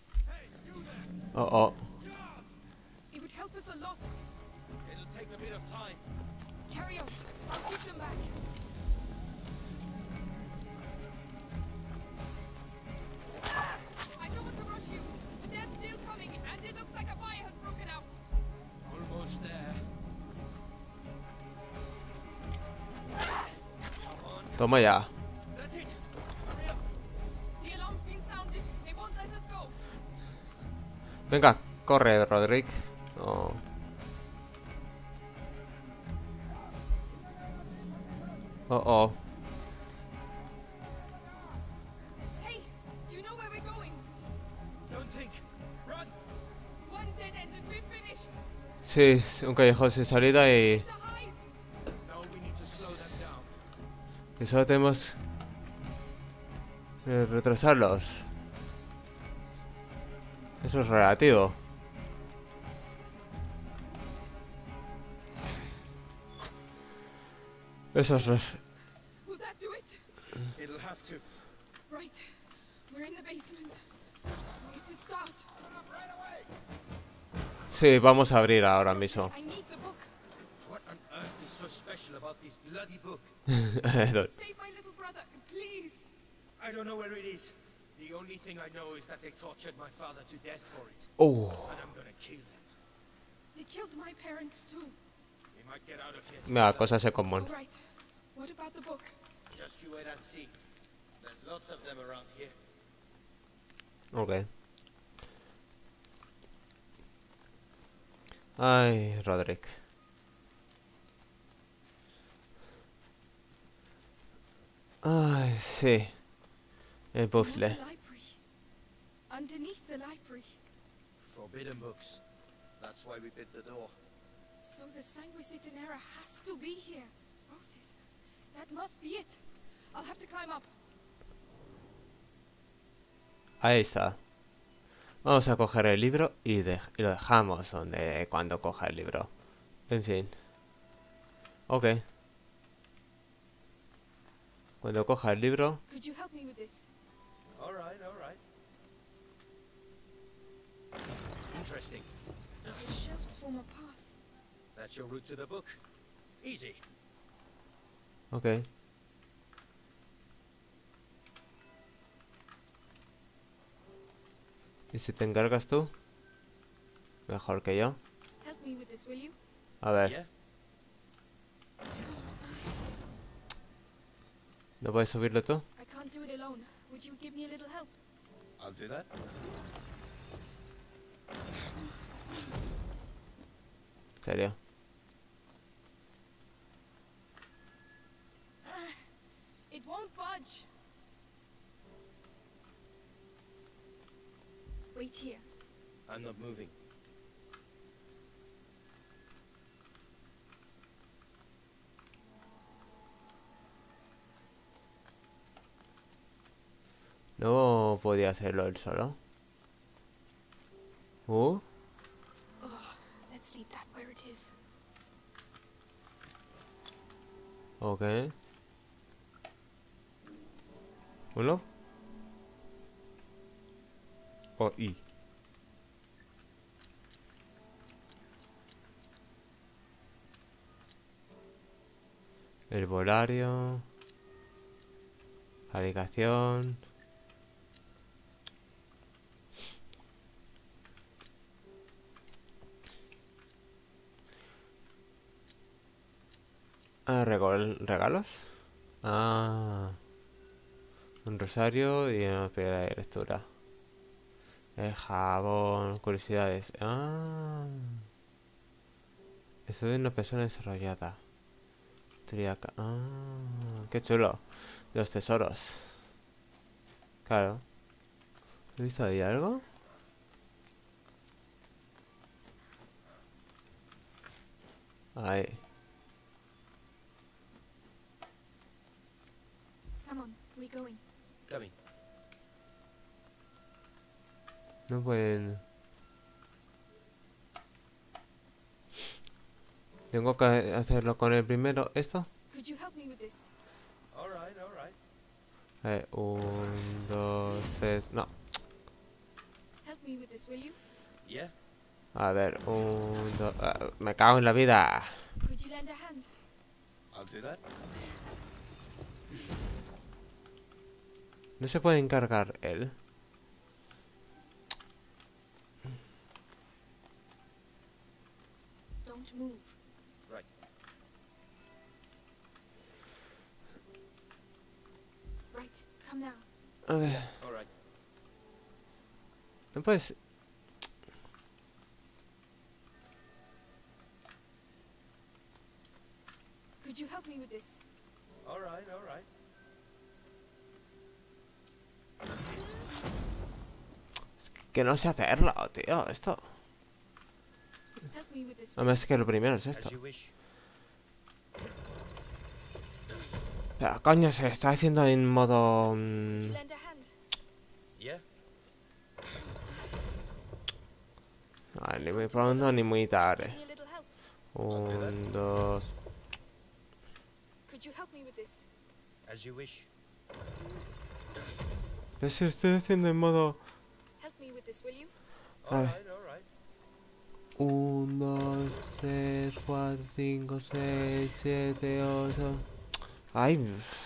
A: Oh.
B: It would help us a lot.
H: It'll take a bit of time.
B: Carry on. I'll give them back. I don't want to rush you, but they're still coming, and it looks like a fire has broken out.
H: Almost there.
A: Toma ya.
H: That's it. Hurry up.
B: The alarm's been sounded. They won't let us go.
A: Venga, corre, Roderick. Oh. Oh.
B: Hey, do you know where we're going?
H: Don't think. Run.
B: One dead end and we're finished.
A: Sí, un callejón sin salida y
B: To hide.
H: No, we need to slow them down.
A: que solo tenemos que retrasarlos. Eso es relativo. Eso es...
B: Will that do it?
H: It'll have to.
B: Right. We're in the basement. It's a start.
A: Sí, vamos a abrir ahora mismo.
B: I need the book.
H: What on earth is so special about this bloody book?
B: Save my little brother, please.
H: I don't know where it is. The only thing I know is that they tortured my father to death for it.
A: Oh,
H: And I'm gonna kill them.
B: They killed my parents too.
H: We might get out of here.
A: mira,
H: together.
A: cosas se común.
B: All right. What about the book?
H: Just you wait and see. There's lots of them around here.
A: Ok. Ay, Roderick. Ay, sí. El puzzle.
B: Another library. Underneath the library.
H: Forbidden books. That's why we bit the door.
B: So the Sanguis Itinera has to be here. Roses. That must be it. I'll have to climb up.
A: Ahí está. Vamos a coger el libro y lo dejamos cuando coja el libro. En fin. Ok. Cuando coja el libro...
B: Could you help me with this?
H: All right, all right. Interesting.
B: The shelves form a path.
H: That's your route to the book. Easy.
A: Ok. ¿Y si te encargas tú? Mejor que yo.
B: Help me with this, will you?
A: A ver.
H: Yeah.
A: ¿No puedes subirlo tú?
B: I can't do it alone. Would you give me a little help?
H: I'll do that.
A: ¿En serio?
B: It won't budge. Wait here.
H: I'm not moving.
A: No podía hacerlo él solo.
B: Ugh, let's leave that where it is.
A: Ok. Uno. O I. Herbolario. Fabricación. ¿Regalos? Ah. Un rosario y una piedra de lectura. El jabón, curiosidades. Ah. Estoy de una persona desarrollada. Triaca. Ah, qué chulo. Los tesoros. Claro. ¿He visto ahí algo? Ahí.
B: Come on, we're going.
H: Coming.
A: No pueden... Tengo que hacerlo con el primero, ¿esto?
B: Could you help me with this?
H: All right, all right.
A: 1, 2, 3... No.
B: Help me with this, will you?
H: Yeah.
A: A ver, 1, 2... me cago en la vida.
B: Could you lend a hand?
H: I'll do that.
A: No se puede encargar él.
B: Don't move.
H: Right.
B: Right, come now.
A: A ver,
H: All right.
A: no puedes...
B: Could you help me with this?
H: All right, all right.
A: Que no sé hacerlo, tío, esto.
B: Help me with this.
A: Además que lo primero es esto.
H: As you wish.
A: Pero coño, se está haciendo en modo...
B: Could you lend a hand?
H: Yeah.
A: ni muy pronto ni muy
B: Give
A: tarde.
B: me a little help.
A: 1, 2...
B: Could you help me with this?
H: As you wish.
A: Pero se estoy haciendo en modo...
B: Help me with this, will you?
A: A
H: All
A: ver.
H: right, all right.
A: 1, 2, 3, 4, 5, 6, 7, 8... Ay,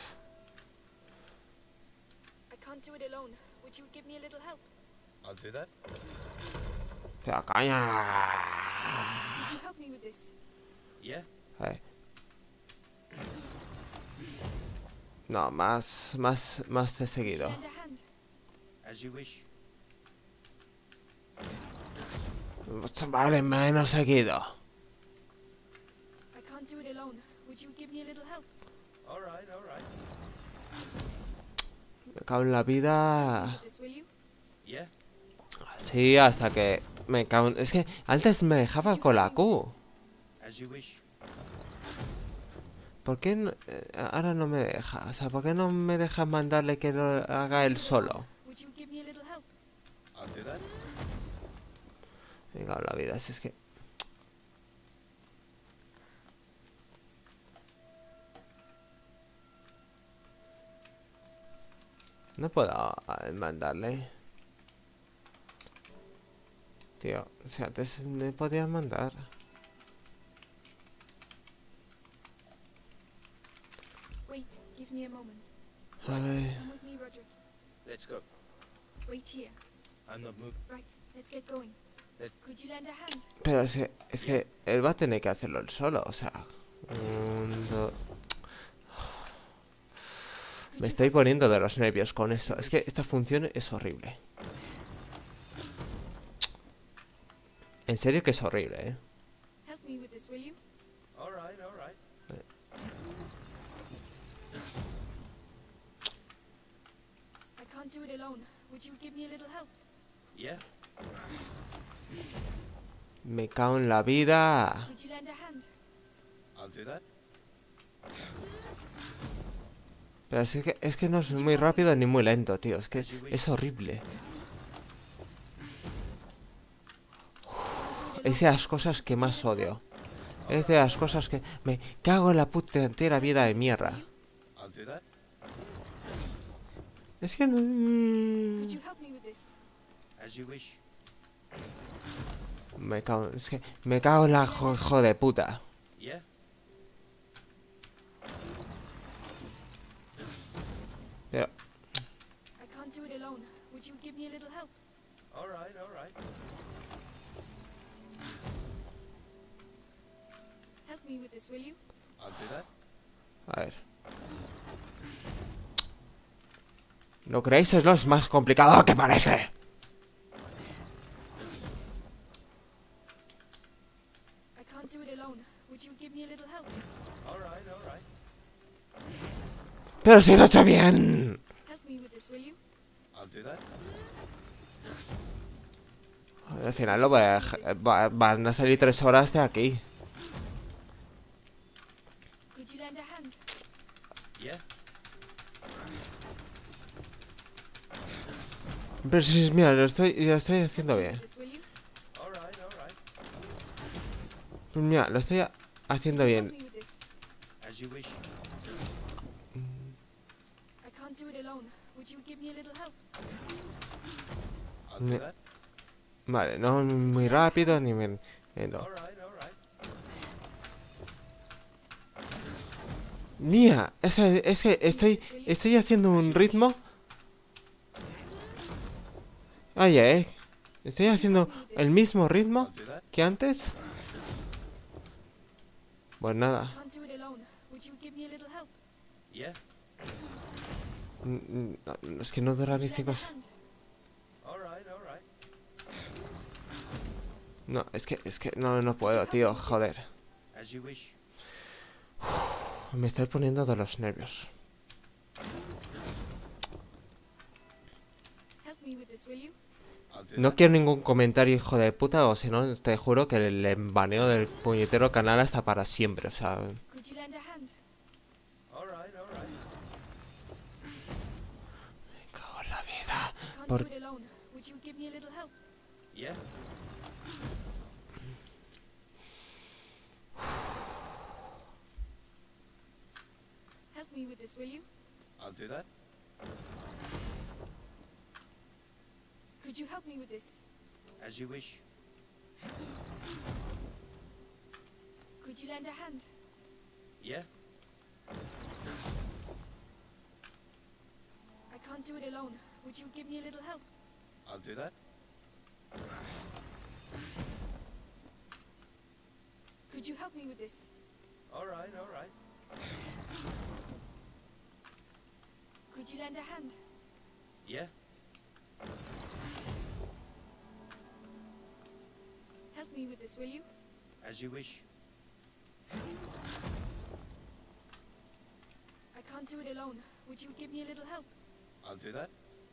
B: I can't do it alone. Would you give me a little help?
H: I'll do that.
A: pero coño.
B: Could you help me with this?
H: Yeah.
A: A ver. No, más de seguido.
B: Lend a hand.
H: As you wish.
A: Vale, menos seguido.
B: I can't do it alone. Would you give me a little help?
H: All right, all right.
A: Me cago en la vida.
B: With this, will you?
H: Yeah.
A: Sí, hasta que me cago en... Es que antes me dejaba con la Q.
H: As you wish.
A: ¿Por qué ahora no me deja? O sea, ¿por qué no me deja mandarle que lo haga él solo?
B: Would you give me a little help?
H: I'll do that.
A: Me cago en la vida, si es que... No puedo mandarle. Tío, o sea, antes me podía mandar.
B: Wait, give me a moment.
A: A ver...
B: Come with me, Roderick.
H: Let's go.
B: Wait here.
H: I'm not moving.
B: Right, let's get going. Could you lend a hand?
A: Pero es que él va a tener que hacerlo él solo, o sea... Me estoy poniendo de los nervios con esto. Es que esta función es horrible. En serio que es horrible, ¿eh?
B: Help me with this, will you?
H: All right, all right.
B: I can't do it alone. Would you give me a little help?
H: Yeah.
A: Me cago en la vida.
B: Could you lend a hand?
H: I'll do that.
A: Pero es que no es muy rápido ni muy lento, tío. Es que es horrible. Es de las cosas que más odio. Es de las cosas que... Me cago en la puta entera vida de mierda.
H: I'll do that.
A: Es que no...
B: Could you help me with this?
H: As you wish.
A: Me cago... Es que me cago en la hijo de puta.
H: Yeah.
A: Pero...
B: I can't do it alone. Would you give me a little help?
H: All right, all right.
B: Help me with this, will you?
H: I'll do that.
A: A ver... ¿No creéis? Es lo más complicado que parece.
B: I can't do it alone. Would you give me a little help?
H: All right, all right.
A: Pero si lo he hecho bien.
B: Help me with this, will you?
H: I'll do that.
A: Al final lo voy a dejar... van a salir 3 horas de aquí.
B: Could you lend a hand?
H: Yeah.
A: Pero sí, mira, lo estoy haciendo bien.
B: This, will you?
H: All right, all right.
A: Mira, lo estoy haciendo
B: Help
A: bien.
B: me with this.
H: As you wish.
B: I can't do it alone. Would you give me a little help?
H: I'll do
A: Ne-
H: that.
A: Vale, no muy rápido ni me... no.
H: All right, all right.
A: Mía, estoy haciendo un ritmo. Oye, estoy haciendo el mismo ritmo
H: I'll do that.
A: que antes. Pues nada.
B: Can't do it alone. Would you give me a little help?
H: Yeah.
A: No, es que no dura ni
B: Lend
A: 5
B: a hand.
H: All right, all right.
A: No, es que no puedo, tío, joder.
H: As you wish.
A: Me estoy poniendo de los nervios.
B: Help me with this, will you?
H: I'll do
A: No
H: that.
A: quiero ningún comentario, hijo de puta, o si no, te juro que le baneo del puñetero canal hasta para siempre, o sea...
B: Could you lend a hand?
H: All right, all right.
A: Me cago en la vida.
B: Can't
A: Por-
B: do it alone. Would you give me a little help?
H: Yeah.
B: Help me with this, will you?
H: I'll do that.
B: Could you help me with this?
H: As you wish.
B: Could you lend a hand?
H: Yeah.
B: I can't do it alone. Would you give me a little help?
H: I'll do that.
B: Could you help me with this?
H: All right, all right.
B: Could you lend a hand?
H: Yeah.
B: Help me with this, will you?
H: As you wish.
B: I can't do it alone. Would you give me a little help?
H: I'll do that.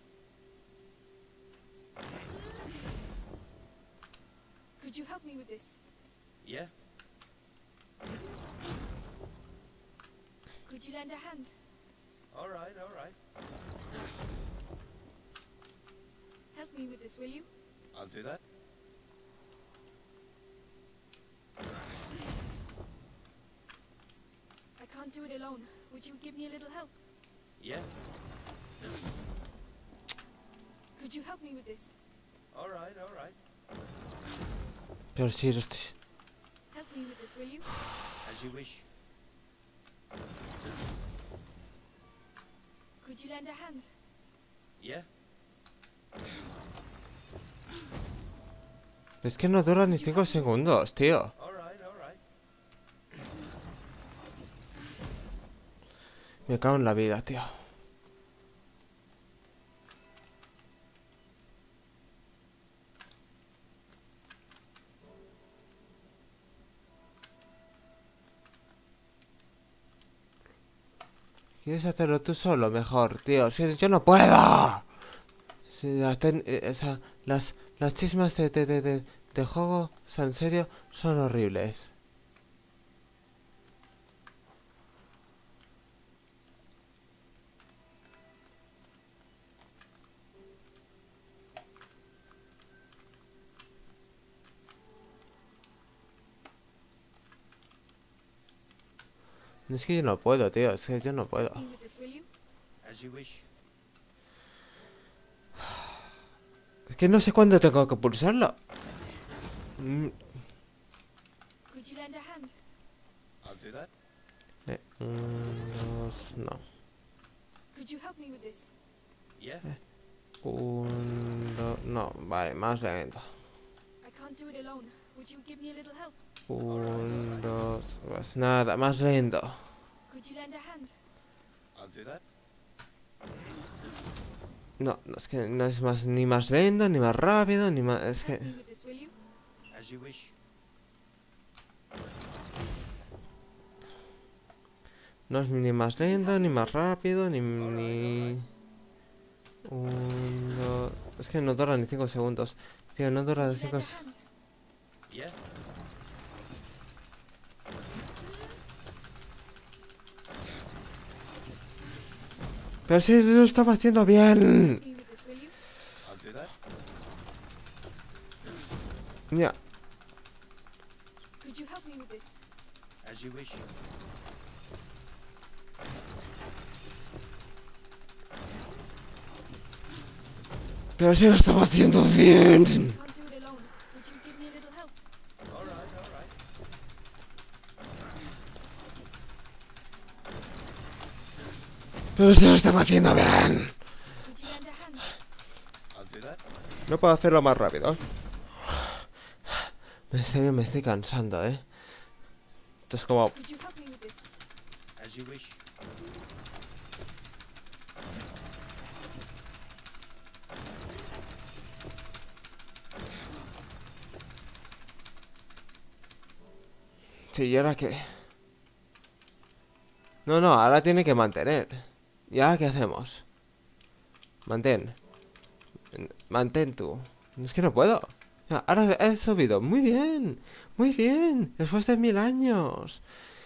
B: Could you help me with this?
H: Yeah.
B: Could you lend a hand?
H: All right, all right.
B: Help me with this, will you?
H: I'll do that.
B: I can't do it alone. Would you give me a little help?
H: Yeah.
B: Could you help me with this?
H: All right, all right.
A: Pero sí, lo estoy...
B: Help me with this, will you?
H: As you wish.
B: Could you lend a hand?
H: Yeah.
A: Es que no dura ni 5 segundos, tío.
H: All right, all right.
A: Me cago en la vida, tío. ¿Quieres hacerlo tú solo? Mejor, tío. Si yo no puedo. Si o sea, las chismas de juego, o sea, en serio, son horribles. Es que yo no puedo, tío. Es que yo no puedo.
B: Help me with this, will you?
H: As you wish.
A: Es que no sé cuándo tengo que pulsarlo.
B: Could you lend a hand?
H: I'll do that.
A: 1, 2, no.
B: Could you help me with this?
H: Yeah.
A: 1, 2, no. Vale, más lento.
B: I can't do it alone. Would you give me a little help?
A: 1, 2, pues nada, más lento.
B: Could you lend a hand?
H: I'll do that.
A: No, no, es que no es más ni más lento, ni más rápido, ni más... Es que...
B: Help me with this, will you?
H: As you wish.
A: No es ni más lento, ni más rápido, ni... 1, 2... Es que no dura ni 5 segundos. Tío, no dura de
B: Could you
A: 5
B: lend a
A: segundos.
B: hand?
H: Yeah.
A: Pero si lo estaba haciendo bien.
B: Help me with this, will you?
H: I'll do
A: Ya.
B: Could you help me with this?
F: As you wish.
A: Pero si lo estaba haciendo bien.
B: Can't do it alone. Would you give me a little help?
F: All right.
A: Pero si lo estaba haciendo bien.
B: Would you lend a hand?
F: I'll do that.
A: No puedo hacerlo más rápido. En serio me estoy cansando, ¿eh? Esto es como...
B: Could you help me with this?
F: As you wish.
A: Sí, ¿y ahora qué? No, ahora tiene que mantener. ¿Y ahora qué hacemos? Mantén. Mantén tú. Es que no puedo. Ya, ahora he subido. Muy bien. Muy bien. Después de 1000 años.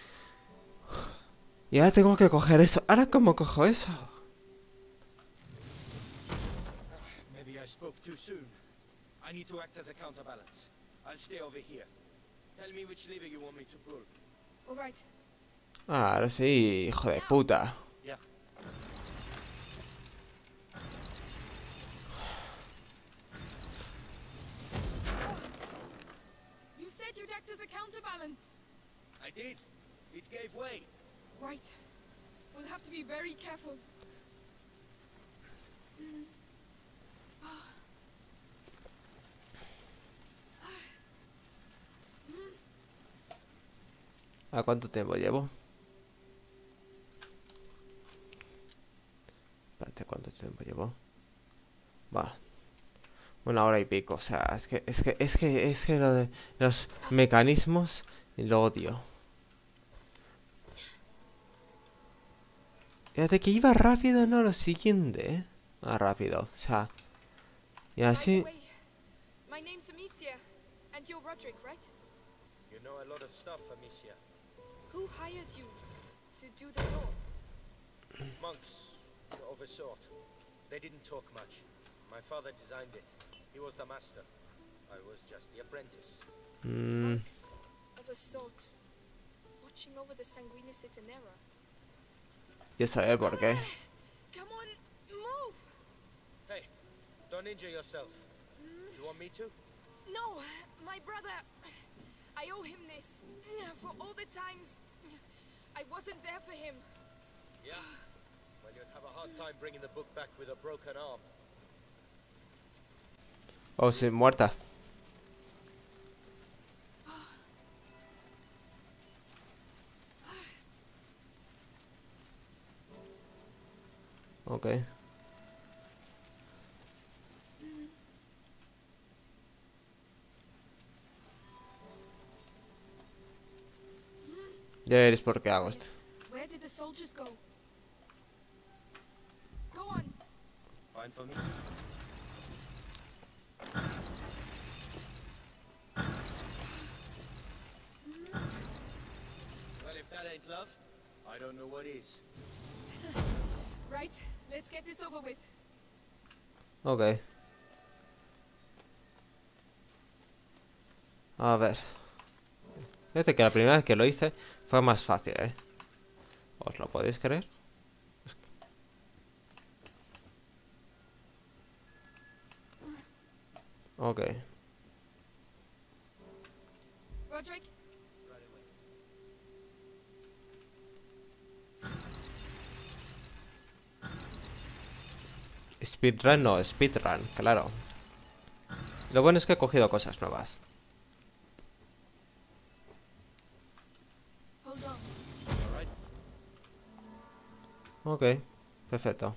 A: Y ahora tengo que coger eso. ¿Ahora cómo cojo eso?
H: Maybe I spoke too soon. I need to act as a counterbalance. I'll stay over here. Tell me which lever you want me to pull.
B: All right.
A: Ah, ahora sí, hijo de puta.
H: Yeah.
B: You said you'd act as a counterbalance.
H: I did. It gave way.
B: Right. We'll have to be very careful.
A: ¿A cuánto tiempo llevo? Espérate, ¿cuánto tiempo llevo? Vale. 1 hora y pico, o sea, es que lo de los mecanismos lo odio. Fíjate que iba rápido, no lo siguiente, ¿eh? Más rápido, o sea. Y así...
B: By the way, my name's Amicia, and you're Roderick, right?
H: You know a lot of stuff, Amicia.
B: Who hired you to do the door?
H: Monks, of a sort. They didn't talk much. My father designed it. He was the master. I was just the apprentice.
B: Monks of a sort, watching over the Sanguinis Itinera.
A: Yo sabía por qué.
B: Come on, move!
H: Hey, don't injure yourself. Do you want me to?
B: No, my brother. I owe him this for all the times I wasn't there for him.
H: Yeah. Well, you'd have a hard time bringing the book back with a broken arm.
A: Oh, sí, muerta. Ok. Ya veréis por qué hago esto.
B: Where did the soldiers go? Go on.
H: Fine for me. Well, if that ain't love, I don't know what is.
B: Right, let's get this over with.
A: Ok. A ver. Fíjate que la primera vez que lo hice fue más fácil, ¿eh? ¿Os lo podéis creer? Ok.
B: Roderick,
A: Speedrun no, speedrun, claro. Lo bueno es que he cogido cosas nuevas.
B: hold on.
H: All right.
A: Ok, perfecto.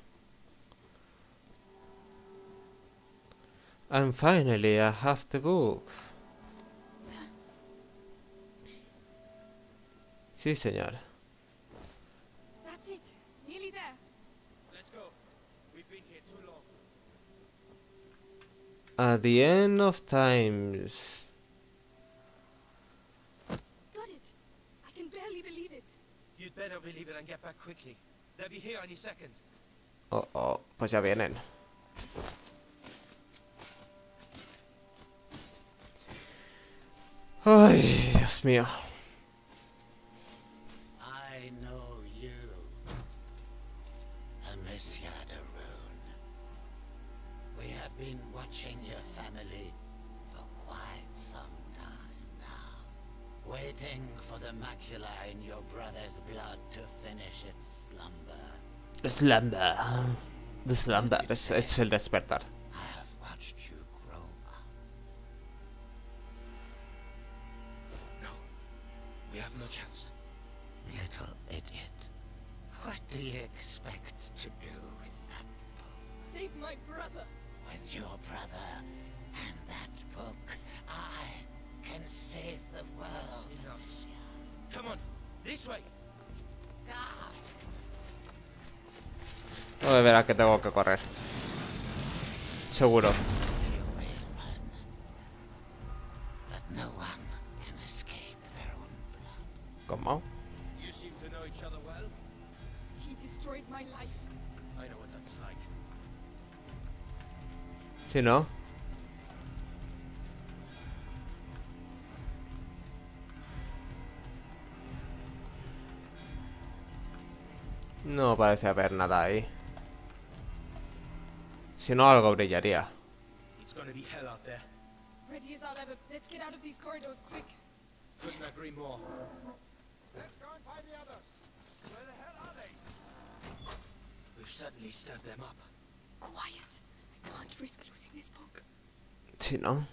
A: And finally I have the book. Sí, señor.
B: That's it. Nearly there.
H: Let's go. We've been here too long.
A: At the end of times.
B: Got it. I can barely believe it.
H: You'd better believe it and get back quickly. They'll be here any second.
A: Oh, oh, pues ya vienen. Ay, Dios mío.
I: I know you, Amicia de Rune. We have been watching your family for quite some time now, waiting for the macula in your brother's blood to finish its slumber.
A: Slumber. The slumber es el despertar.
I: I have watched you grow up.
H: No. We have no chance.
I: Little idiot. What do you expect to do with that
B: Save my brother.
I: With your brother and that book, I can save the world.
H: Enough. Come on, this way.
I: Guards!
A: No, de verdad que tengo que correr. Seguro.
I: You may run, but no one can escape their own blood.
A: ¿Cómo?
H: You seem to know each other well.
B: He destroyed my life.
H: I know what that's like.
A: ¿Sí, no? No parece haber nada ahí. Si no, algo brillaría.
H: It's gonna be hell out there.
B: Ready as I'll ever. Let's get out of these corridors quick.
H: Couldn't agree more.
C: Let's go and find the others.
G: Where the hell are they?
H: We've suddenly stirred them up.
B: Quiet. I can't risk losing this book.
A: Si no.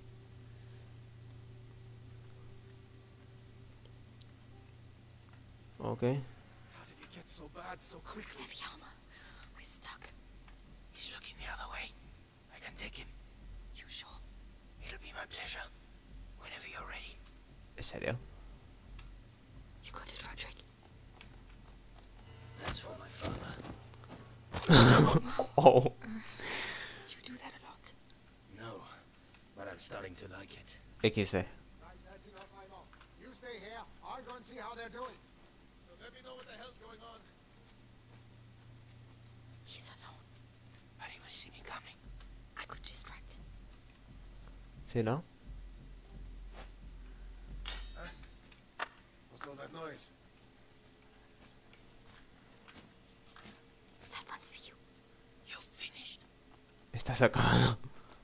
A: Ok.
H: How did it get so bad so quickly?
B: Heavy armor. We're stuck.
H: He's looking the other way. I can take him.
B: You sure?
H: It'll be my pleasure. Whenever you're ready.
A: ¿En serio?
B: You got it, Roderick.
H: That's for my father.
A: Oh.
B: You do that a lot.
H: No, but I'm starting to like it.
A: XD.
C: Right, that's enough, Imo. You stay here. I'll go and see how they're doing. So let me know what the hell's going on.
B: He's alone.
H: But he will see me coming.
B: I could distract him.
A: ¿Sí, no?
H: What's all that noise?
B: That one's for you.
H: You're finished.
A: Está sacado.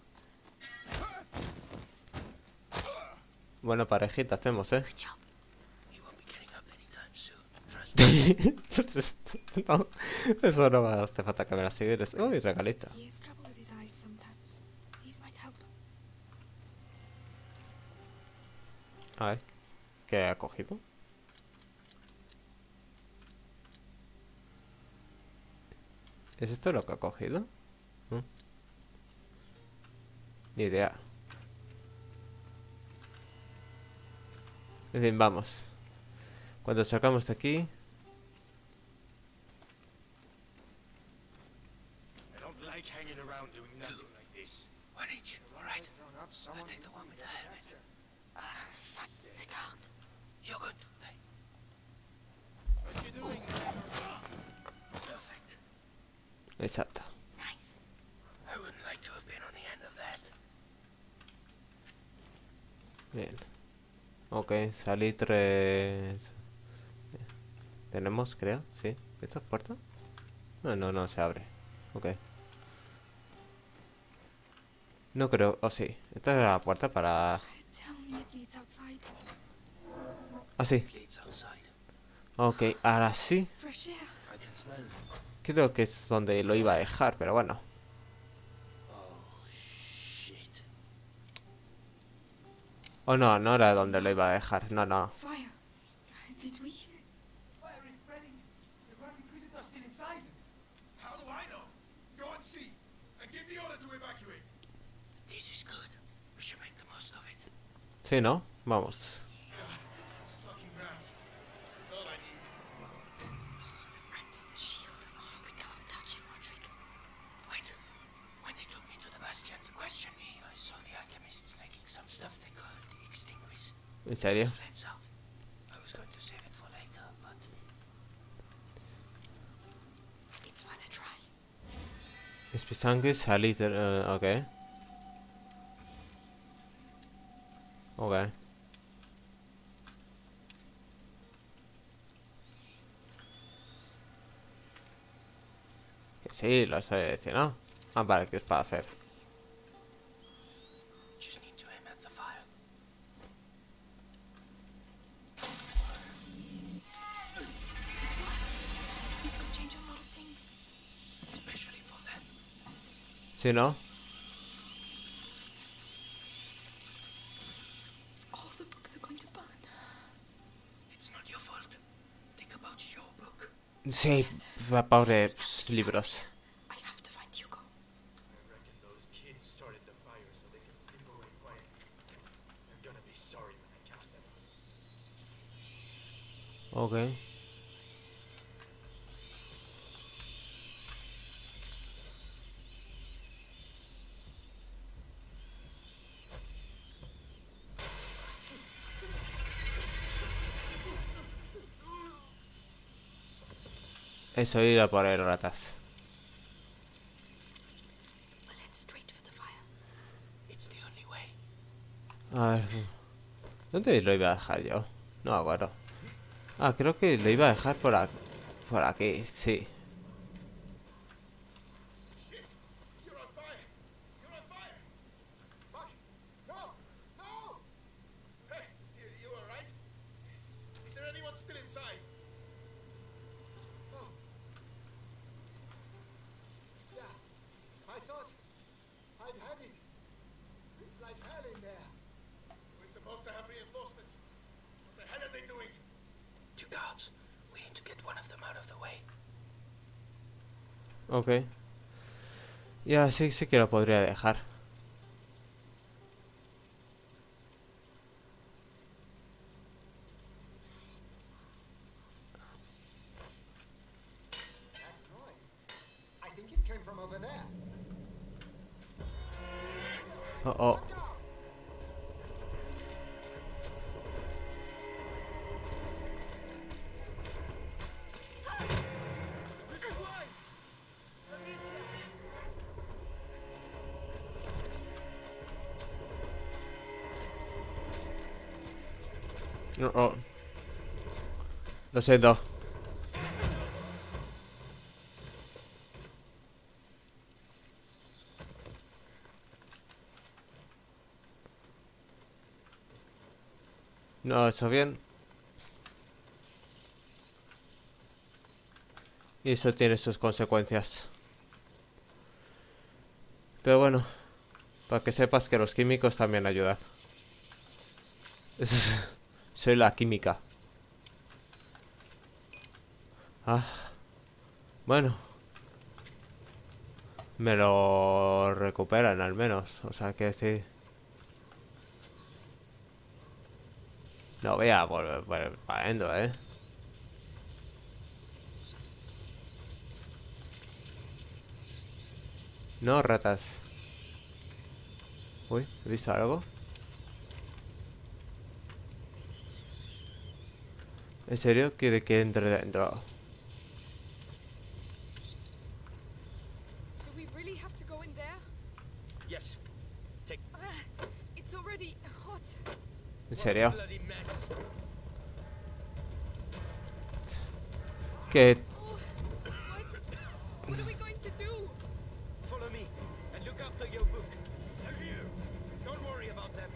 A: Buena parejita hacemos, ¿eh?
B: Good job.
H: He won't be getting up anytime soon. Trust me.
A: No, eso no va a hacer falta que me la sigues. Uy, regalita.
B: He has trouble with his eyes sometimes. These might help.
A: A ver, ¿qué ha cogido? ¿Es esto lo que ha cogido? ¿Mm? Ni idea. En fin, vamos. Cuando sacamos de aquí...
H: I don't like hanging around doing nothing like this. One each, alright?
C: Grown up, someone
H: Take the one with the helmet.
B: Fine. The card.
H: You're good. Hey. What you doing? Perfect.
A: Exacto.
B: Nice.
H: I wouldn't like to have been on the end of that.
A: Bien. Ok, salitre... Tenemos, creo, sí. ¿Esta es puerta? No, no se abre. Ok. No creo... Oh, sí. Esta es la puerta para...
B: Tell me it leads outside.
A: Ah, sí.
H: It leads outside.
A: Ok, ahora sí.
B: Fresh air.
H: I can smell.
A: Creo que es donde lo iba a dejar, pero bueno.
H: Oh, shit.
A: Oh, no, no era donde lo iba a dejar. No, no.
B: Fire. Did we?
G: Fire is spreading. The Rocky prison are still inside.
C: How do I know? Go and see. And give the order to evacuate.
H: This is good. We should make the most of it.
A: Sí, ¿no? Vamos.
C: Fucking rats. That's all I need.
B: The rats, the shield. Oh, we can't touch it, Roderick.
H: Wait. When they took me to the Bastion to question me, I saw the alchemists making some stuff they called the Extinguish.
A: ¿En serio?
H: It flames out. I was going to save it for later, but
B: It's worth a try.
A: Spisangis, salitre... ok. Ok. Sí, lo estoy diciendo. Ah, vale, ¿qué es para hacer?
F: Just need to aim at the fire.
B: This could change a lot of things.
F: Especially for them.
A: ¿Sí, no?
B: All the books are going to burn.
F: It's not your fault. Think about your book.
A: Sí, pobres libros.
B: I have to find Hugo.
H: I reckon those kids started the fire so they can sleep away quiet. I'm gonna be sorry when I catch them.
A: Ok. Eso, ir a por ahí, ratas.
B: We'll head straight for the fire.
F: It's the only way.
A: A ver. ¿Dónde lo iba a dejar yo? No me acuerdo. Ah, creo que lo iba a dejar por aquí, sí.
C: You're on fire! You're on fire! Buck! No! No! Hey, you alright? Is there anyone still inside? Oh. Yeah, I thought I'd had it. It's like hell in there. We're supposed to have reinforcements. What the hell are they doing?
F: 2 guards. We need to get one of them out of the way.
A: Ok. Ya, sí que lo podría dejar.
C: That noise. I think it came from over there.
A: Oh, oh.
C: Look out!
A: Oh, oh. Lo siento. No, eso bien. Y eso tiene sus consecuencias. Pero bueno, para que sepas que los químicos también ayudan. Soy la química. Ah. Bueno. Me lo recuperan al menos. O sea que sí. No voy a volver para adentro, No, ratas. Uy, ¿he visto algo? ¿En serio quiere que entre dentro?
B: Do we really have to go in there?
H: Yes. Take
B: It's already hot.
A: ¿En serio?
H: bloody mess.
A: Que...
B: Oh, what are we going to do?
H: Follow me and look after your book. They're here. Don't worry about them.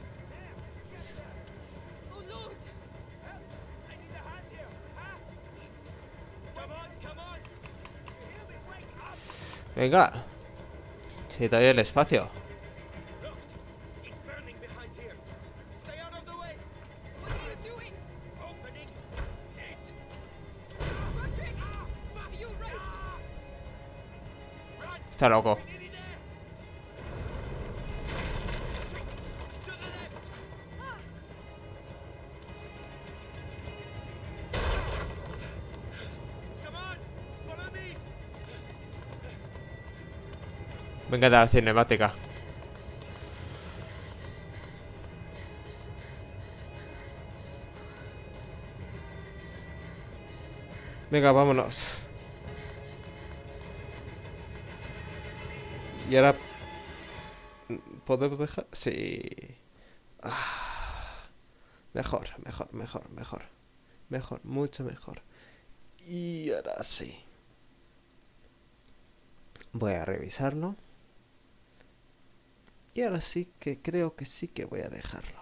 B: Oh Lord!
G: I need a hand here, huh?
H: Come on, come on.
G: Hear me, wake up!
A: Venga. Si te doy el espacio.
H: Look, it's burning behind here. Stay out of the way.
B: What are you doing?
H: Opening it.
B: Roderick! Are you right?
H: Run.
A: Está loco.
H: Nearly there. Straight to the left. Come on, follow me.
A: Venga de la cinemática. Venga, vámonos. Y ahora... ¿podemos dejar? Sí. Mejor, mejor, mejor, mejor. Mejor, mucho mejor. Y ahora sí. Voy a revisarlo. Y ahora sí que creo que sí que voy a dejarlo.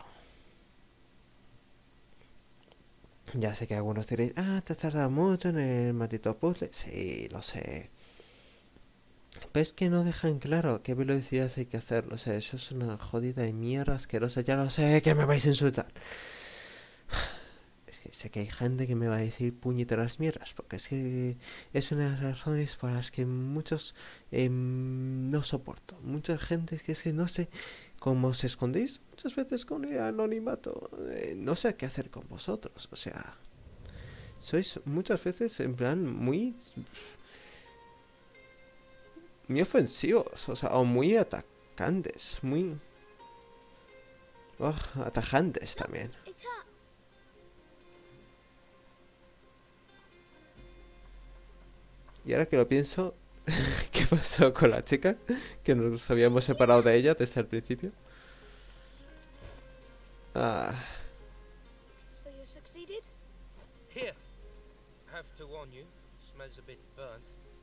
A: Ya sé que algunos diréis, te has tardado mucho en el maldito puzzle. Sí, lo sé. Pero es que no dejan claro a qué velocidad hay que hacerlo. O sea, eso es una jodida de mierda asquerosa. Ya lo sé, que me vais a insultar. Es que sé que hay gente que me va a decir puñeteras mierdas. Porque es que es una de las razones por las que muchos no soporto. Mucha gente es que no sé cómo os escondéis muchas veces con el anonimato. No sé qué hacer con vosotros. O sea, sois muchas veces en plan muy ofensivos, o sea, o muy atacantes, muy atajantes también.
D: It's her.
A: Y ahora que lo pienso, ¿qué pasó con la chica? Que nos habíamos separado de ella desde el principio.
D: So you succeeded?
H: Here. I have to warn you. Smells a bit burnt.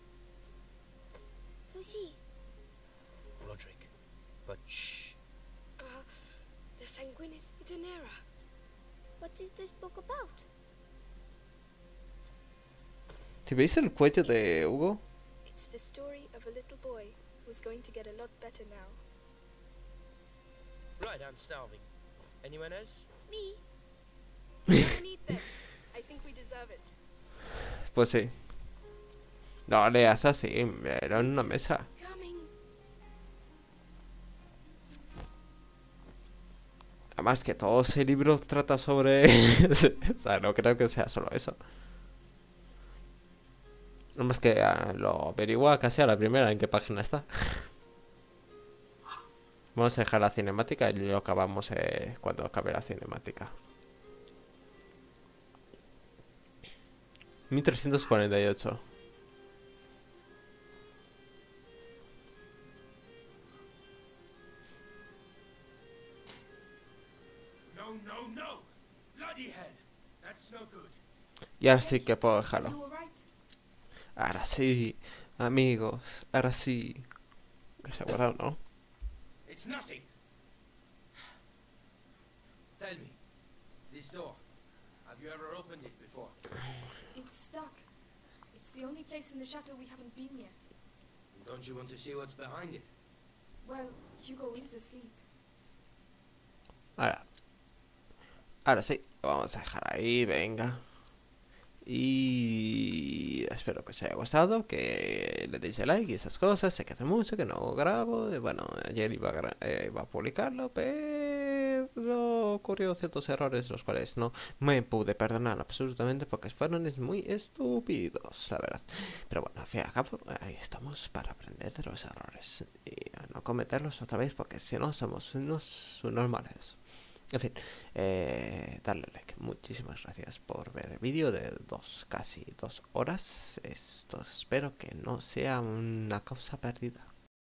D: Who's he?
H: Roderick. But shh.
D: The Sanguinis Itinera. What is this book about?
A: Si veis el cuello de Hugo,
B: It's the story of a little boy who's going to get a lot better now.
H: Right, I'm starving. Anyone else?
D: Me?
B: Don't eat them. I think we deserve it.
A: pues sí. No leas así, era en una mesa.
D: Coming.
A: Además que todo ese libro trata sobre... o sea, no creo que sea solo eso. Además que lo averigua casi a la primera en qué página está. Vamos a dejar la cinemática y lo acabamos cuando acabe la cinemática. 1348.
F: No, no, no! Bloody hell! That's no good.
A: Y ahora sí que puedo
B: You
A: dejarlo.
B: alright?
A: Ahora sí, amigos, ahora sí. Se ha guardado, ¿no?
F: It's nothing. Tell me, this door, have you ever opened it before?
B: It's stuck. It's the only place in the chateau we haven't been yet.
F: Don't you want to see what's behind it?
B: Well, Hugo is asleep.
A: Ahora sí, lo vamos a dejar ahí, venga. Y espero que os haya gustado, que le deis el like y esas cosas. Sé que hace mucho que no grabo. Bueno, ayer iba a publicarlo, pero ocurrió ciertos errores los cuales no me pude perdonar absolutamente porque fueron muy estúpidos, la verdad. Pero bueno, al fin y al cabo, ahí estamos para aprender de los errores y a no cometerlos otra vez porque si no somos unos normales. En fin, darle like. Muchísimas gracias por ver el vídeo de casi 2 horas. Esto espero que no sea una causa perdida.